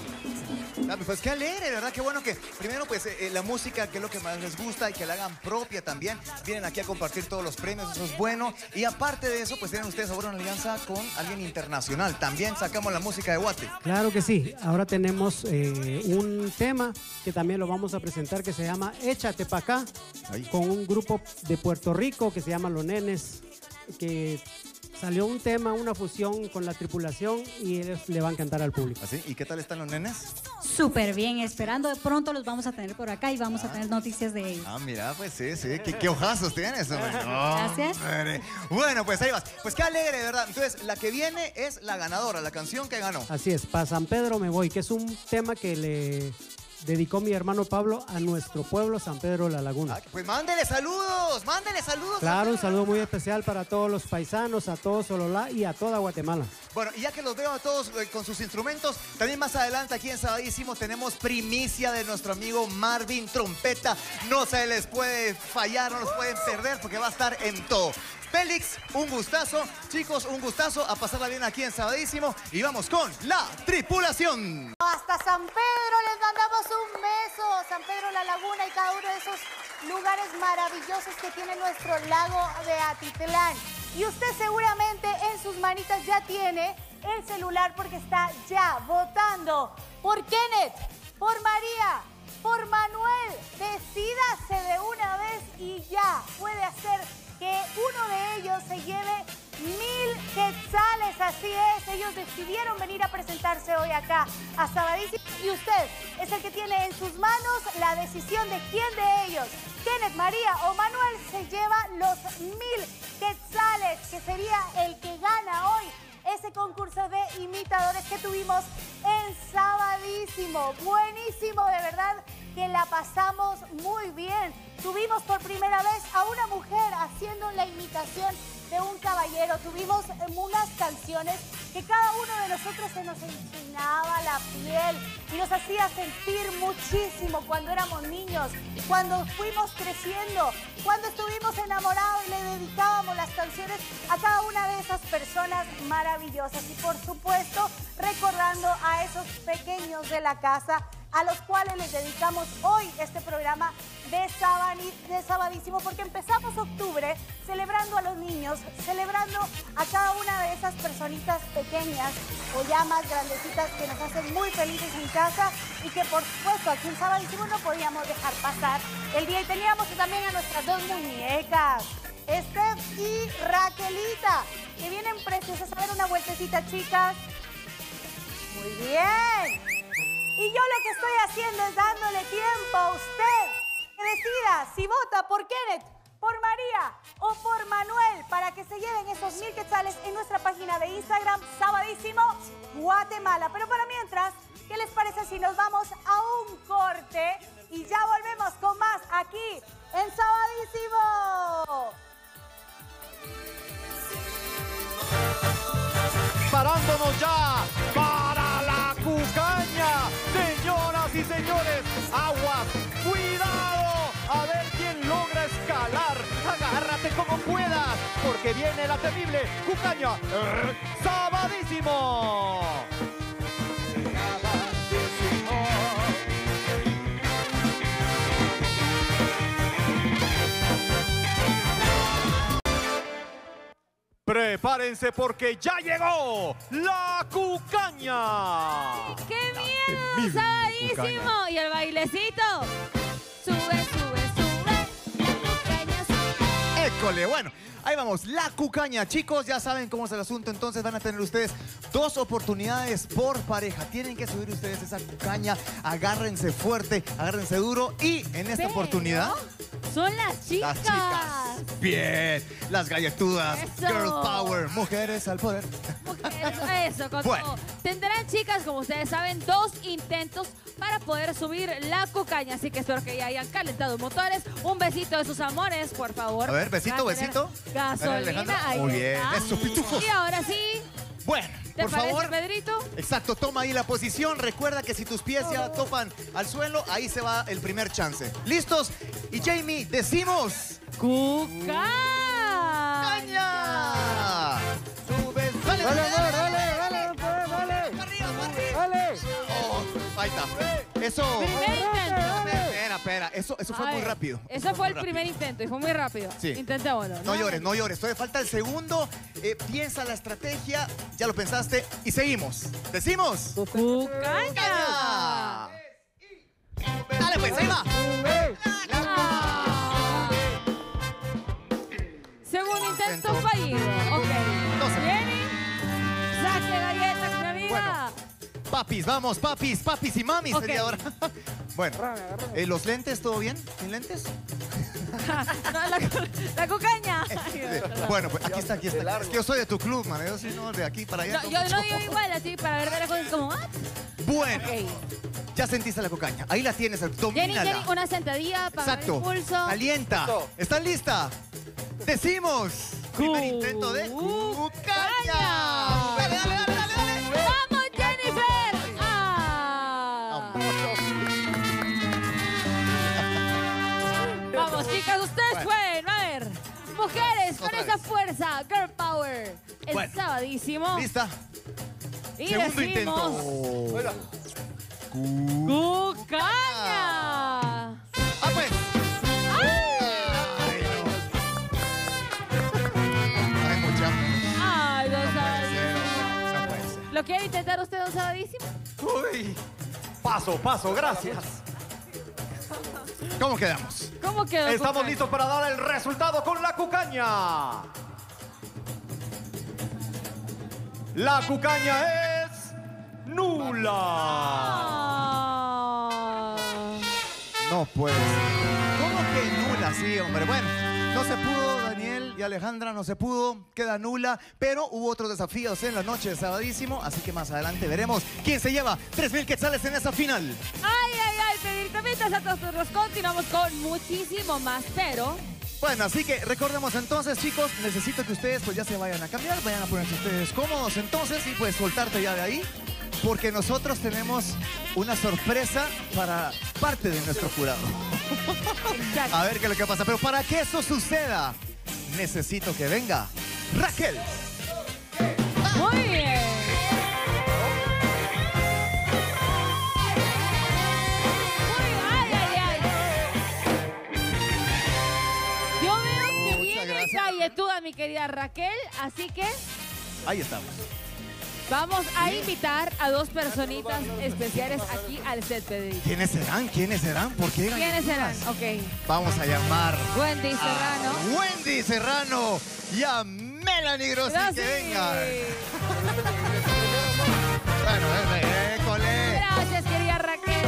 Pues qué alegre, ¿verdad? Qué bueno que primero pues la música, que es lo que más les gusta y que la hagan propia también. Vienen aquí a compartir todos los premios, eso es bueno. Y aparte de eso, pues tienen ustedes ahora una alianza con alguien internacional. También sacamos la música de Guate. Claro que sí, ahora tenemos un tema que también lo vamos a presentar que se llama Échate Pa' Acá, con un grupo de Puerto Rico que se llama Los Nenes, que salió un tema, una fusión con la tripulación y ellos le van a cantar al público. ¿Así? ¿Y qué tal están los nenes? Súper bien, esperando de pronto los vamos a tener por acá y vamos a tener noticias de ellos. Ah, mira, pues sí. ¿Qué ojazos tienes, hombre? No, Gracias. hombre. Bueno, pues ahí vas. Pues qué alegre, de verdad. Entonces, la que viene es la ganadora, la canción que ganó. Así es, Pa' San Pedro Me Voy, que es un tema que le dedicó mi hermano Pablo a nuestro pueblo, San Pedro de la Laguna. Pues mándele saludos. Claro, un saludo muy especial para todos los paisanos, a todo Sololá y a toda Guatemala. Bueno, y ya que los veo a todos con sus instrumentos, también más adelante aquí en Sabadísimo tenemos primicia de nuestro amigo Marvin Trompeta. No se les puede fallar, no los pueden perder porque va a estar en todo. Félix, un gustazo. Chicos, un gustazo a pasarla bien aquí en Sabadísimo. Y vamos con la tripulación. Hasta San Pedro les mandamos un beso. San Pedro, La Laguna y cada uno de esos lugares maravillosos que tiene nuestro lago de Atitlán. Y usted seguramente en sus manitas ya tiene el celular porque está ya votando por Kenneth, por María, por Manuel. Decídase de una vez y ya puede hacer que uno de ellos se lleve 1000 quetzales. Así es, ellos decidieron venir a presentarse hoy acá a Sabadísimo y usted es el que tiene en sus manos la decisión de quién de ellos, Kenneth, María o Manuel, se lleva los 1000 quetzales, que sería el que gana hoy ese concurso de imitadores que tuvimos en Sabadísimo. Buenísimo, de verdad que la pasamos muy bien. Tuvimos por primera vez a una mujer haciendo la imitación de un caballero. Tuvimos unas canciones que cada uno de nosotros se nos enchinaba la piel y nos hacía sentir muchísimo cuando éramos niños, cuando fuimos creciendo, cuando estuvimos enamorados y le dedicábamos las canciones a cada una de esas personas maravillosas. Y por supuesto, recordando a esos pequeños de la casa a los cuales les dedicamos hoy este programa de Sabadísimo, porque empezamos octubre celebrando a los niños, celebrando a cada una de esas personitas pequeñas o ya más grandecitas que nos hacen muy felices en casa y que por supuesto aquí en Sabadísimo no podíamos dejar pasar el día. Y teníamos también a nuestras dos muñecas, Steph y Raquelita, que vienen preciosas. A ver, una vueltecita, chicas. Muy bien. Y yo lo que estoy haciendo es dándole tiempo a usted que decida si vota por Kenneth, por María o por Manuel para que se lleven esos 1000 quetzales en nuestra página de Instagram, Sabadísimo Guatemala. Pero para mientras, ¿qué les parece si nos vamos a un corte y ya volvemos con más aquí en Sabadísimo? Parándonos ya para la cucaña. Señoras y señores, aguas, cuidado, a ver quién logra escalar. Agárrate como puedas, porque viene la temible cucaña Sabadísimo. Prepárense porque ya llegó la cucaña. ¡Qué miedo! ¡Sabadísimo! Y el bailecito. Sube, sube, sube. La cucaña sube. École, bueno, ahí vamos, la cucaña. Chicos, ya saben cómo es el asunto, entonces van a tener ustedes 2 oportunidades por pareja. Tienen que subir ustedes esa cucaña, agárrense fuerte, agárrense duro y en esta oportunidad... Son las chicas. Las chicas. Bien, las galletudas. Eso. Girl power, mujeres al poder. Eso, con Bueno. todo. Tendrán, chicas, como ustedes saben, 2 intentos para poder subir la cucaña. Así que espero que ya hayan calentado motores. Un besito de sus amores, por favor. A ver, besito, Para tener besito. Gasolina, Alejandra. ahí Muy bien, está. eso, pitufos. Y ahora sí, Bueno, ¿te por parece, favor. Pedrito? Exacto, toma ahí la posición. Recuerda que si tus pies ya topan al suelo, ahí se va el primer chance. ¿Listos? Y Jamie, decimos... ¡Cucaña! ¡Sube! ¡Dale, Dale, dale, dale, dale! ¡Dale! Oh, ahí está. Eso... Primer intento. Espera. Eso fue A muy ver, rápido. Eso fue el primer intento y fue muy rápido. Sí. Intentémoslo. No llores, no llores. Todavía falta el segundo. Piensa la estrategia. Ya lo pensaste. Y seguimos. ¿Decimos? ¡Cucaña! Dale, pues, ahí va. Segundo intento fallido. Ok. Jenny, saque galleta con mi amiga. Papis, vamos, papis y mamis Ok. sería ahora. Bueno, ¿los lentes todo bien? ¿Sin lentes? No, la cucaña. Bueno, pues aquí está. Es que yo soy de tu club, man. Yo soy no, de aquí para allá. No, yo no digo igual, así para ver de la cosa como... ¿ah? Bueno, Ok. ya sentiste la cocaña. Ahí la tienes, domínala. Jenny, una sentadilla para Exacto. el pulso. Alienta. ¿Estás lista? Decimos. Primer intento de cucaña. Dale. ¡Vamos, Jennifer! ¡Ah! Vamos, chicas, ustedes pueden. A ver, mujeres con esa fuerza, girl power. El Bueno. Sabadísimo. ¿Lista? Y Segundo decimos... intento. ¡Cucaña! ¡Ah, pues! Hay mucha. ¡Ay, no sabes! No puede ser. ¿Lo quiere intentar usted un sabadísimo? Uy. Paso, gracias. ¿Cómo quedamos? ¿Cómo quedó? Estamos Cucaña? listos para dar el resultado con la cucaña. La cucaña es nula. No puede ser. ¿Cómo que nula? Sí, hombre. Bueno, no se pudo, Daniel y Alejandra, no se pudo. Queda nula. Pero hubo otros desafíos en la noche de sabadísimo. Así que más adelante veremos quién se lleva 3,000 quetzales en esa final. Ay, Pedrito, mientras nosotros continuamos con muchísimo más, pero... Bueno, así que recordemos entonces, chicos, necesito que ustedes pues ya se vayan a cambiar, vayan a ponerse ustedes cómodos entonces y pues soltarte ya de ahí, porque nosotros tenemos una sorpresa para parte de nuestro jurado. A ver qué es lo que pasa, pero para que eso suceda, necesito que venga Raquel. Muy bien. Galletuda, mi querida Raquel, así que ahí estamos. Vamos a invitar a dos personitas especiales aquí al set, Pedrito. ¿Quiénes serán? ¿Quiénes serán? ¿Por qué? ¿Quiénes serán? Ok. Vamos a llamar Wendy Serrano. a Wendy Serrano y a Melanie Grossi, que vengan. Bueno, école. Gracias, querida Raquel.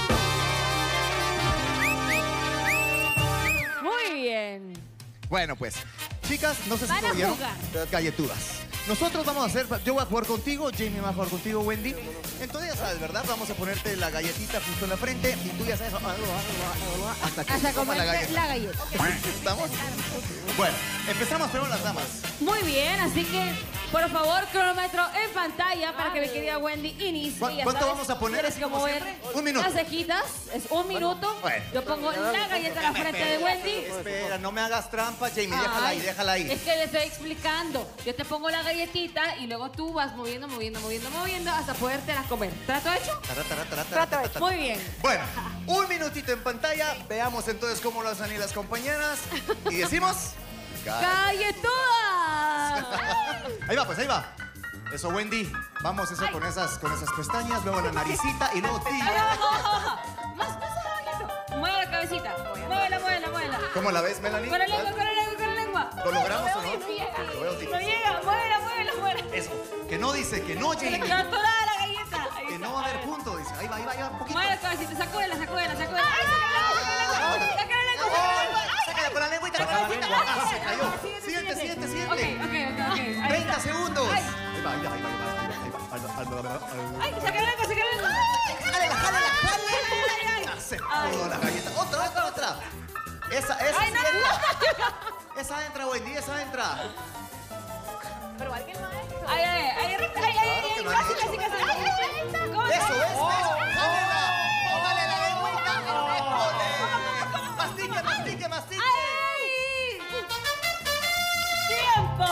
Muy bien. Bueno, pues, chicas, no sé si Van a oyeron jugar. las galletudas. Nosotros vamos a hacer, yo voy a jugar contigo, Jamie va a jugar contigo, Wendy. Entonces ya sabes, ¿verdad? Vamos a ponerte la galletita justo en la frente y tú ya sabes hasta que Hasta se coma comerte la galleta. ¿Estamos? Bueno, empezamos primero las damas. Muy bien, así que, por favor, cronómetro en pantalla para que mi querida Wendy inicie. Ya ¿Cuánto sabes, vamos a poner? Tienes que Como mover siempre. Un minuto. las cejitas, es un minuto. Bueno. Yo pongo la galleta en la frente de Wendy. Espera, no me hagas trampa, Jamie, déjala ahí, Ay, déjala ahí. Es que le estoy explicando. Yo te pongo la galletita y luego tú vas moviendo hasta podértela comer. ¿Trato hecho? Trato hecho. Muy bien. Bueno, un minutito en pantalla. Veamos entonces cómo lo hacen ahí las compañeras. Y decimos... ¡Galletudas! Ahí va, pues ahí va. Eso, Wendy. Vamos, eso con esas pestañas. Luego la naricita y luego ti. Más abajito. Mueve la cabecita. Muévela. ¿Cómo la ves, Melanie? Con la lengua. ¿Lo logramos o no? Lo veo difícil. Lo veo difícil. No llega. Muévela. Eso. Que no dice, que no, Se le Jamie. quedó toda la galleta. Ahí Que está. no va a haber punto, dice. Ahí va, un poquito. Mueve la cabecita. Sacúdela. ¡Ay, saca la lengua! Sácala con la lengüita. Se cayó. Siente. Ok. 30 segundos. Ay. Ahí va. ¡Ay, saca la lengua! Jálala. Ya se pudo la galleta. Otra. Esa Ay, no. entra. Esa entra, Wendy, esa entra. Pero alguien más. Ay. Casi. ¿Cómo? Eso. Póngale la lengüita. Mastique. ¡Ay! ¡Tiempo!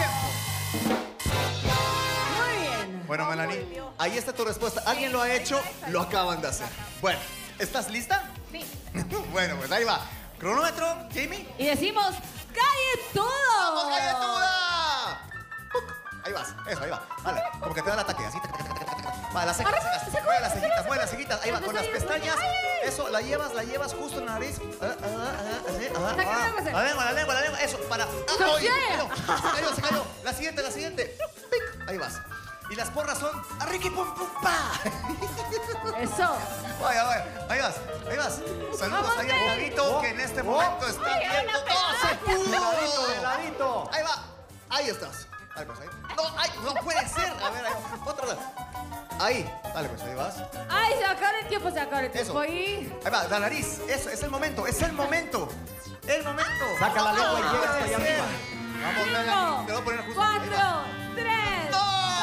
Muy bien. Bueno, Melanie, ahí está tu respuesta. ¿Alguien lo ha hecho? Lo acaban de hacer. Bueno, ¿estás lista? Sí. Bueno, pues ahí va. Cronómetro, Jamie. Y decimos, ¡galletuda! ¡Vamos, galletuda! Ahí vas, eso, ahí va. Vale, como que te da el ataque, así. Vale, las cejas. Mueve las cejitas. Ahí va, con las pestañas. Eso, la llevas justo en la nariz. Así, La lengua. Eso, para. ¡Oye! Se cayó. La siguiente. ¡Pic! Ahí vas. Y las porras son arriqui pum pum pa. Eso. Vaya. Ahí vas. Saludos ahí al Javito que en este momento está viendo todo. ¡Se pudo! De ladito. Ahí va. Ahí estás. Dale, pues ahí. No puede ser. A ver, ahí. Otra vez. Ahí. Dale, pues ahí vas. ¡Ay, se acaba el tiempo! Eso. Ahí va, la nariz. Eso, es el momento. El momento. Saca la lengua y llega hasta allá arriba. Vamos, Melanie. Te voy a poner justo. 4, 3, 2,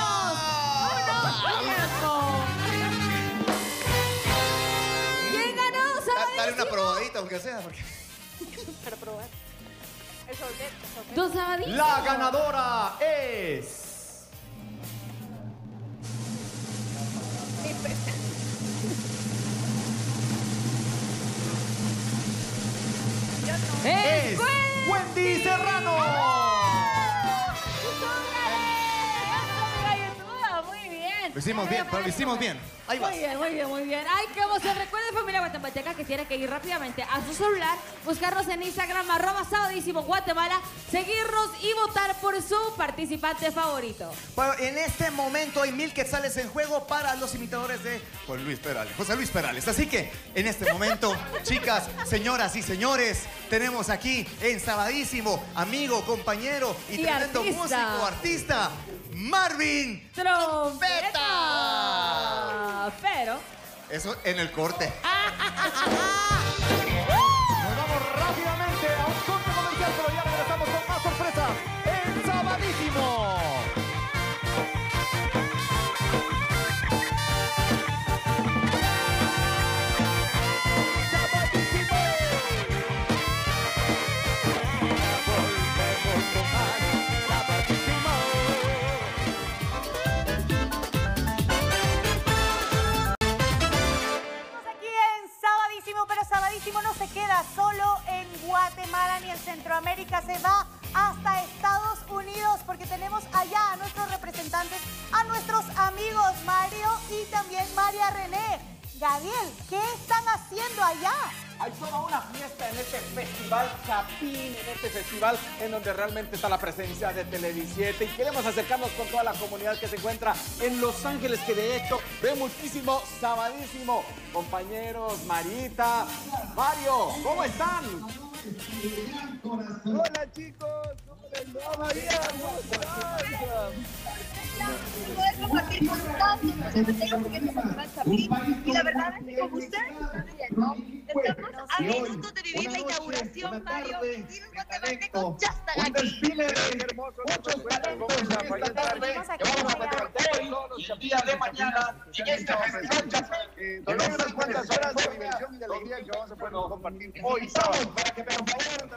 1. ¿Quién ganó? Dale una probadita, aunque sea. Para probar. El sorbete. Dos sabaditos. La ganadora es... Es Wendy Serrano. Muy bien. bien. Lo hicimos bien, pero lo hicimos bien. Ahí vas. Muy bien, muy bien, muy bien. Ay, qué emoción. Recuerden, familia guatemalteca, que tiene que ir rápidamente a su celular, buscarnos en Instagram, @sabadísimo_Guatemala, seguirnos y votar por su participante favorito. Bueno, en este momento hay 1000 quetzales en juego para los imitadores de José Luis Perales. Así que en este momento, chicas, señoras y señores, tenemos aquí en Sabadísimo, amigo, compañero y tremendo músico, artista, Marvin Trompeta. Pero eso en el corte. Nos vamos rápidamente a un corte comercial, pero ya regresamos con más sorpresas en Sabadísimo. Pero Sabadísimo no se queda solo en Guatemala ni en Centroamérica, se va hasta Estados Unidos porque tenemos allá a nuestros representantes, a nuestros amigos Mario y también María René. Gabriel, ¿qué están haciendo allá? Hay toda una fiesta en este festival Chapín, en este festival en donde realmente está la presencia de Tele17 y queremos acercarnos con toda la comunidad que se encuentra en Los Ángeles, que de hecho ve muchísimo Sabadísimo. Compañeros, Marita, Mario, ¿cómo están? Hola chicos, ¿cómo les va María? Poder compartir con tantos guatemaltecos en este festival Chapín y la verdad es que como ustedes estamos a minutos de vivir la inauguración, Mario, y los guatemaltecos ya están aquí. Un desfile de muchos talentos esta tarde que vamos a presentar hoy y el día de mañana en este festival Chapín. Con unas cuantas horas de diversión y de alegría que vamos a poder compartir hoy sábado. Para que por favor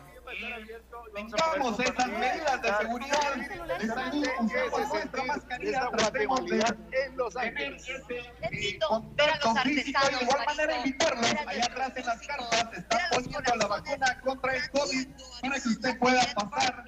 tengamos esas medidas de seguridad, de salud, usemos nuestra mascarilla, tratemos de en Los Ángeles. Contacto físico y de igual manera invitarlos allá atrás en las cartas, están poniendo la vacuna contra el COVID para que usted pueda pasar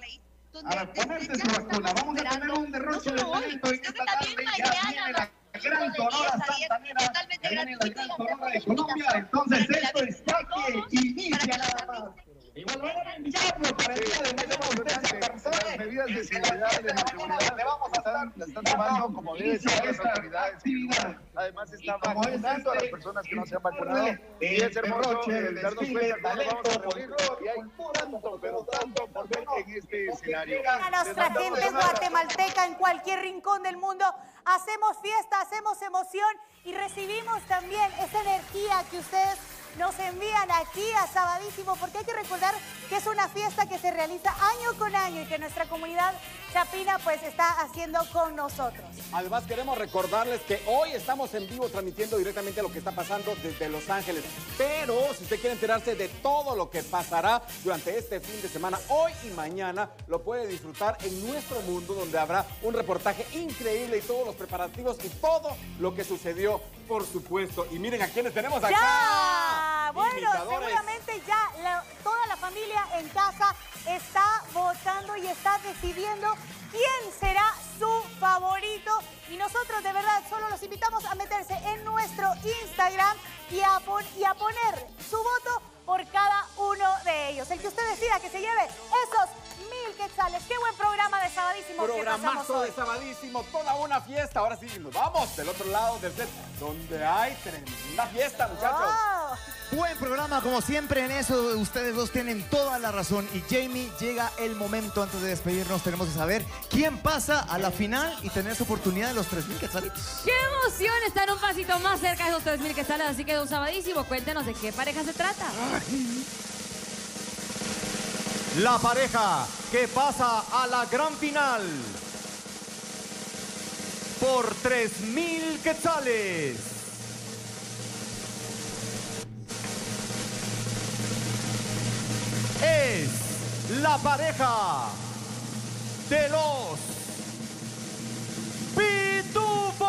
a ponerse su vacuna. Vamos a tener un derroche de talento en esta tarde. Ya viene la gran Sonora Santanera, ya viene la gran Sonora de Colombia. Entonces esto está que inicia nada más. Igual van a invitarnos para el día de mañana ustedes se personen. Medidas de seguridad, le vamos a estar, la están tomando como debe ser las autoridades. Además están vacunando a las personas que no se han vacunado. Y es hermoso darnos cuenta cómo vamos a morirlo. Y hay tanto, pero tanto por ver en este escenario. A nuestra gente guatemalteca en cualquier rincón del mundo, hacemos fiesta, hacemos emoción y recibimos también esa energía que ustedes nos envían aquí a Sabadísimo, porque hay que recordar que es una fiesta que se realiza año con año y que nuestra comunidad chapina pues está haciendo con nosotros. Además queremos recordarles que hoy estamos en vivo transmitiendo directamente lo que está pasando desde Los Ángeles, pero si usted quiere enterarse de todo lo que pasará durante este fin de semana, hoy y mañana, lo puede disfrutar en Nuestro Mundo, donde habrá un reportaje increíble y todos los preparativos y todo lo que sucedió, por supuesto. Y miren a quienes tenemos acá. ¡Ya! Bueno, seguramente ya toda la familia en casa está votando y está decidiendo quién será su favorito. Y nosotros de verdad solo los invitamos a meterse en nuestro Instagram y a poner su voto por cada uno de ellos. El que usted decida que se lleve esos 1000 quetzales. ¡Qué buen programa de Sabadísimo! Programazo de Sabadísimo, toda una fiesta. Ahora sí, nos vamos del otro lado del set, donde hay tremenda fiesta, muchachos. Oh. Buen programa, como siempre. En eso ustedes dos tienen toda la razón. Y Jamie, llega el momento. Antes de despedirnos, tenemos que saber quién pasa a la final y tener su oportunidad de los 3000 quetzales. ¡Qué emoción! Estar un pasito más cerca de esos 3000 quetzales. Así que, don Sabadísimo, cuéntenos de qué pareja se trata. La pareja que pasa a la gran final por 3000 quetzales es la pareja de los Pitufos.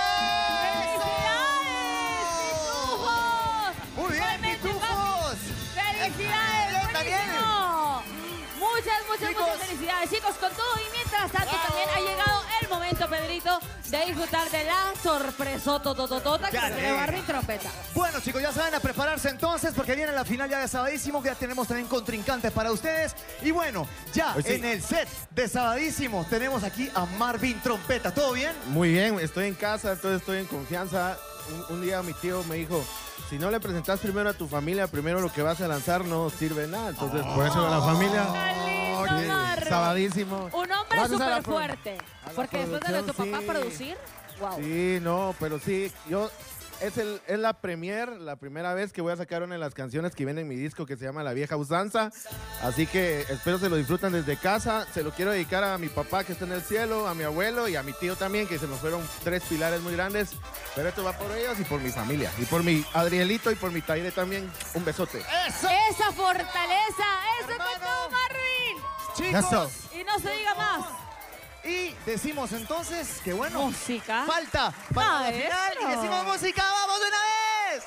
¡Muy bien, Pitufos! ¡Felicidades! ¡Buenísimo! Muchas felicidades, chicos, con todo. Y mientras tanto, también ha llegado el momento, Pedrito, de disfrutar de la sorpresotototota que tiene Marvin Trompeta. Bueno, chicos, ya saben a prepararse entonces porque viene la final ya de Sabadísimo, que ya tenemos también contrincantes para ustedes. Y bueno, ya en el set de Sabadísimo tenemos aquí a Marvin Trompeta. ¿Todo bien? Muy bien, estoy en casa, entonces estoy en confianza. Un día mi tío me dijo, si no le presentas primero a tu familia, primero lo que vas a lanzar no sirve nada. Entonces, por eso la familia... Sabadísimo. Un hombre súper fuerte. Porque después de tu papá producir, wow. Sí, no, pero sí, es la primera vez que voy a sacar una de las canciones que viene en mi disco que se llama La Vieja Usanza. Así que espero se lo disfrutan desde casa. Se lo quiero dedicar a mi papá que está en el cielo, a mi abuelo y a mi tío también, que se nos fueron 3 pilares muy grandes. Pero esto va por ellos y por mi familia. Y por mi Adrielito y por mi Taire también. Un besote. ¡Eso! ¡Esa fortaleza! ¡Eso es todo, Marvin! Chicos. Y no se diga más. Y decimos entonces que bueno, música falta para la final y decimos música, ¡vamos de una vez!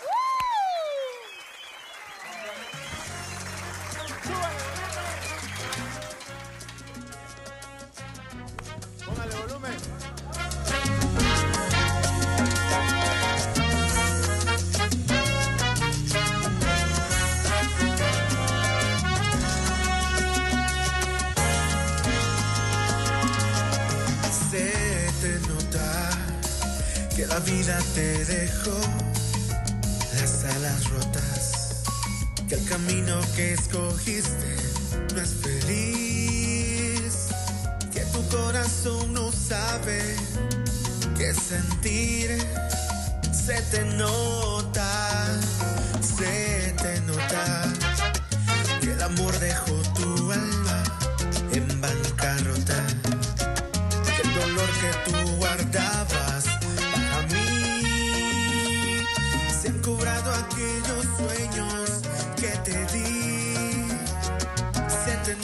Póngale volumen. Se te nota que la vida te dejó las alas rotas, que el camino que escogiste no es feliz, que tu corazón no sabe qué sentir. Se te nota que el amor dejó tu alma en bancarrota, que el dolor que tú guardabas para mí se han cobrado aquellos sueños que te di. Se te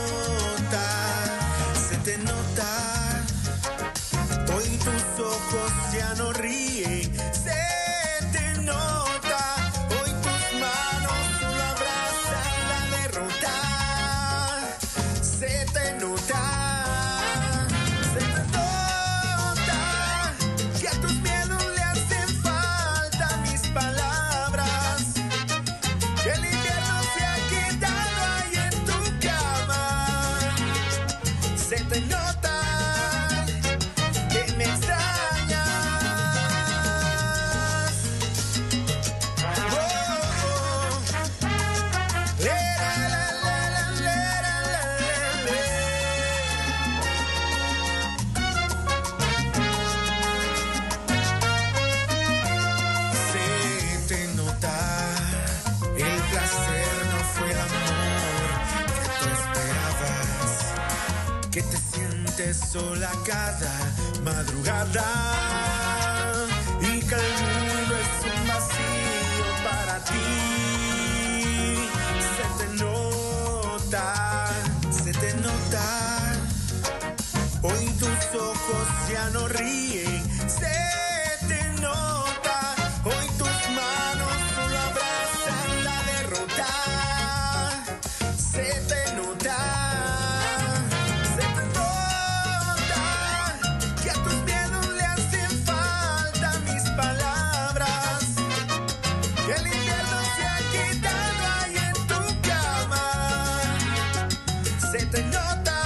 nota, hoy tus ojos ya no ríen. Se te nota, hoy tus manos solo abrazan la derrota. Se te nota. Que a tus miedos le hacen falta mis palabras, que el invierno se ha quedado ahí en tu cama. Se te nota que me extrañas. Se te nota, el placer no fue el amor que tú esperabas, que te sientes sola cada madrugada y que el mundo es un vacío para ti. Se te nota, hoy tus ojos ya no ríen. Se te nota, hoy tus manos solo abrazan la derrota. Se te nota, que a tus miedos le hacen falta mis palabras, que el invierno se ha quedado ahí en tu cama. Se te nota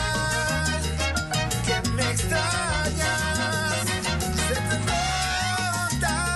que me extrañas. Se te nota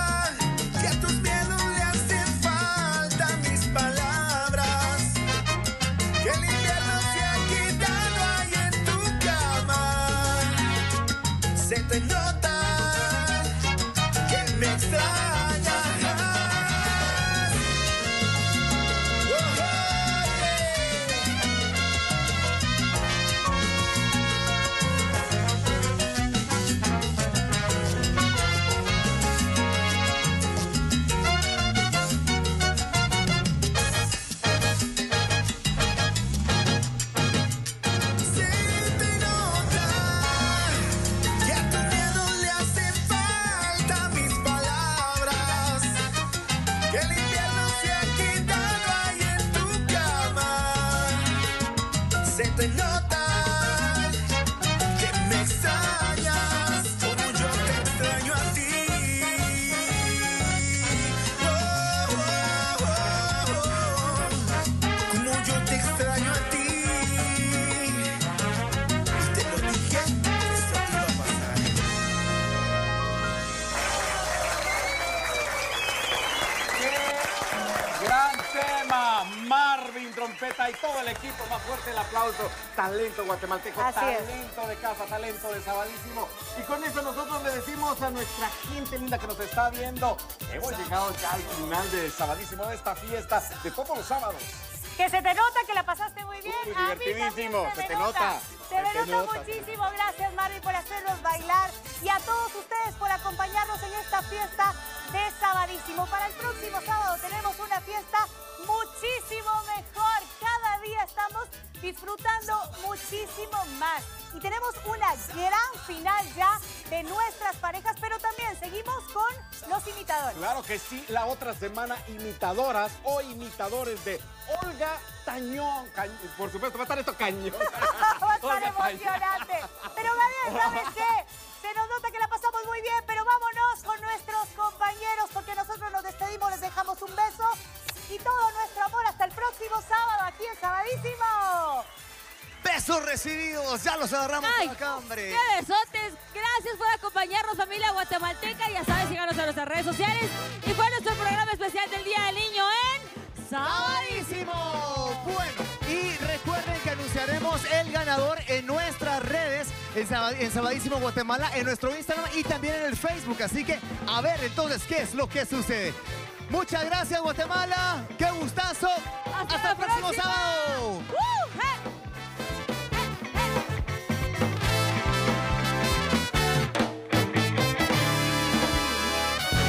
Marta y todo el equipo. Más fuerte el aplauso. Talento guatemalteco, talento de casa, talento de Sabadísimo. Y con eso nosotros le decimos a nuestra gente linda que nos está viendo, hemos llegado ya al final de Sabadísimo, de esta fiesta de todos los sábados. Que se te nota que la pasaste muy bien. A mí divertidísimo, también se te nota. Se me nota muchísimo. Gracias, Marvin, por hacernos bailar. Y a todos ustedes por acompañarnos en esta fiesta de Sabadísimo. Para el próximo sábado tenemos una fiesta muchísimo mejor. Cada día estamos disfrutando muchísimo más. Y tenemos una gran final ya de nuestras parejas, pero también seguimos con los imitadores. Claro que sí, la otra semana imitadoras o imitadores de Olga Tañón. Por supuesto, va a estar esto cañón. Va a estar emocionante. Pero Gabriel, ¿sabes qué? Se nos nota que la pasamos muy bien, pero vámonos con nuestros compañeros porque nosotros nos despedimos, les dejamos un beso y todo nuestro amor hasta el próximo sábado aquí en Sabadísimo. Besos recibidos, ya los agarramos por acá, hombre. ¡Qué besotes! Gracias por acompañarnos, familia guatemalteca. Ya sabes, síganos en nuestras redes sociales. Y fue nuestro programa especial del Día del Niño en Sabadísimo. Bueno, y recuerden que anunciaremos el ganador en nuestras redes, en Sabadísimo Guatemala, en nuestro Instagram y también en el Facebook. Así que, a ver entonces, ¿qué es lo que sucede? Muchas gracias, Guatemala. ¡Qué gustazo! ¡Hasta el próximo sábado!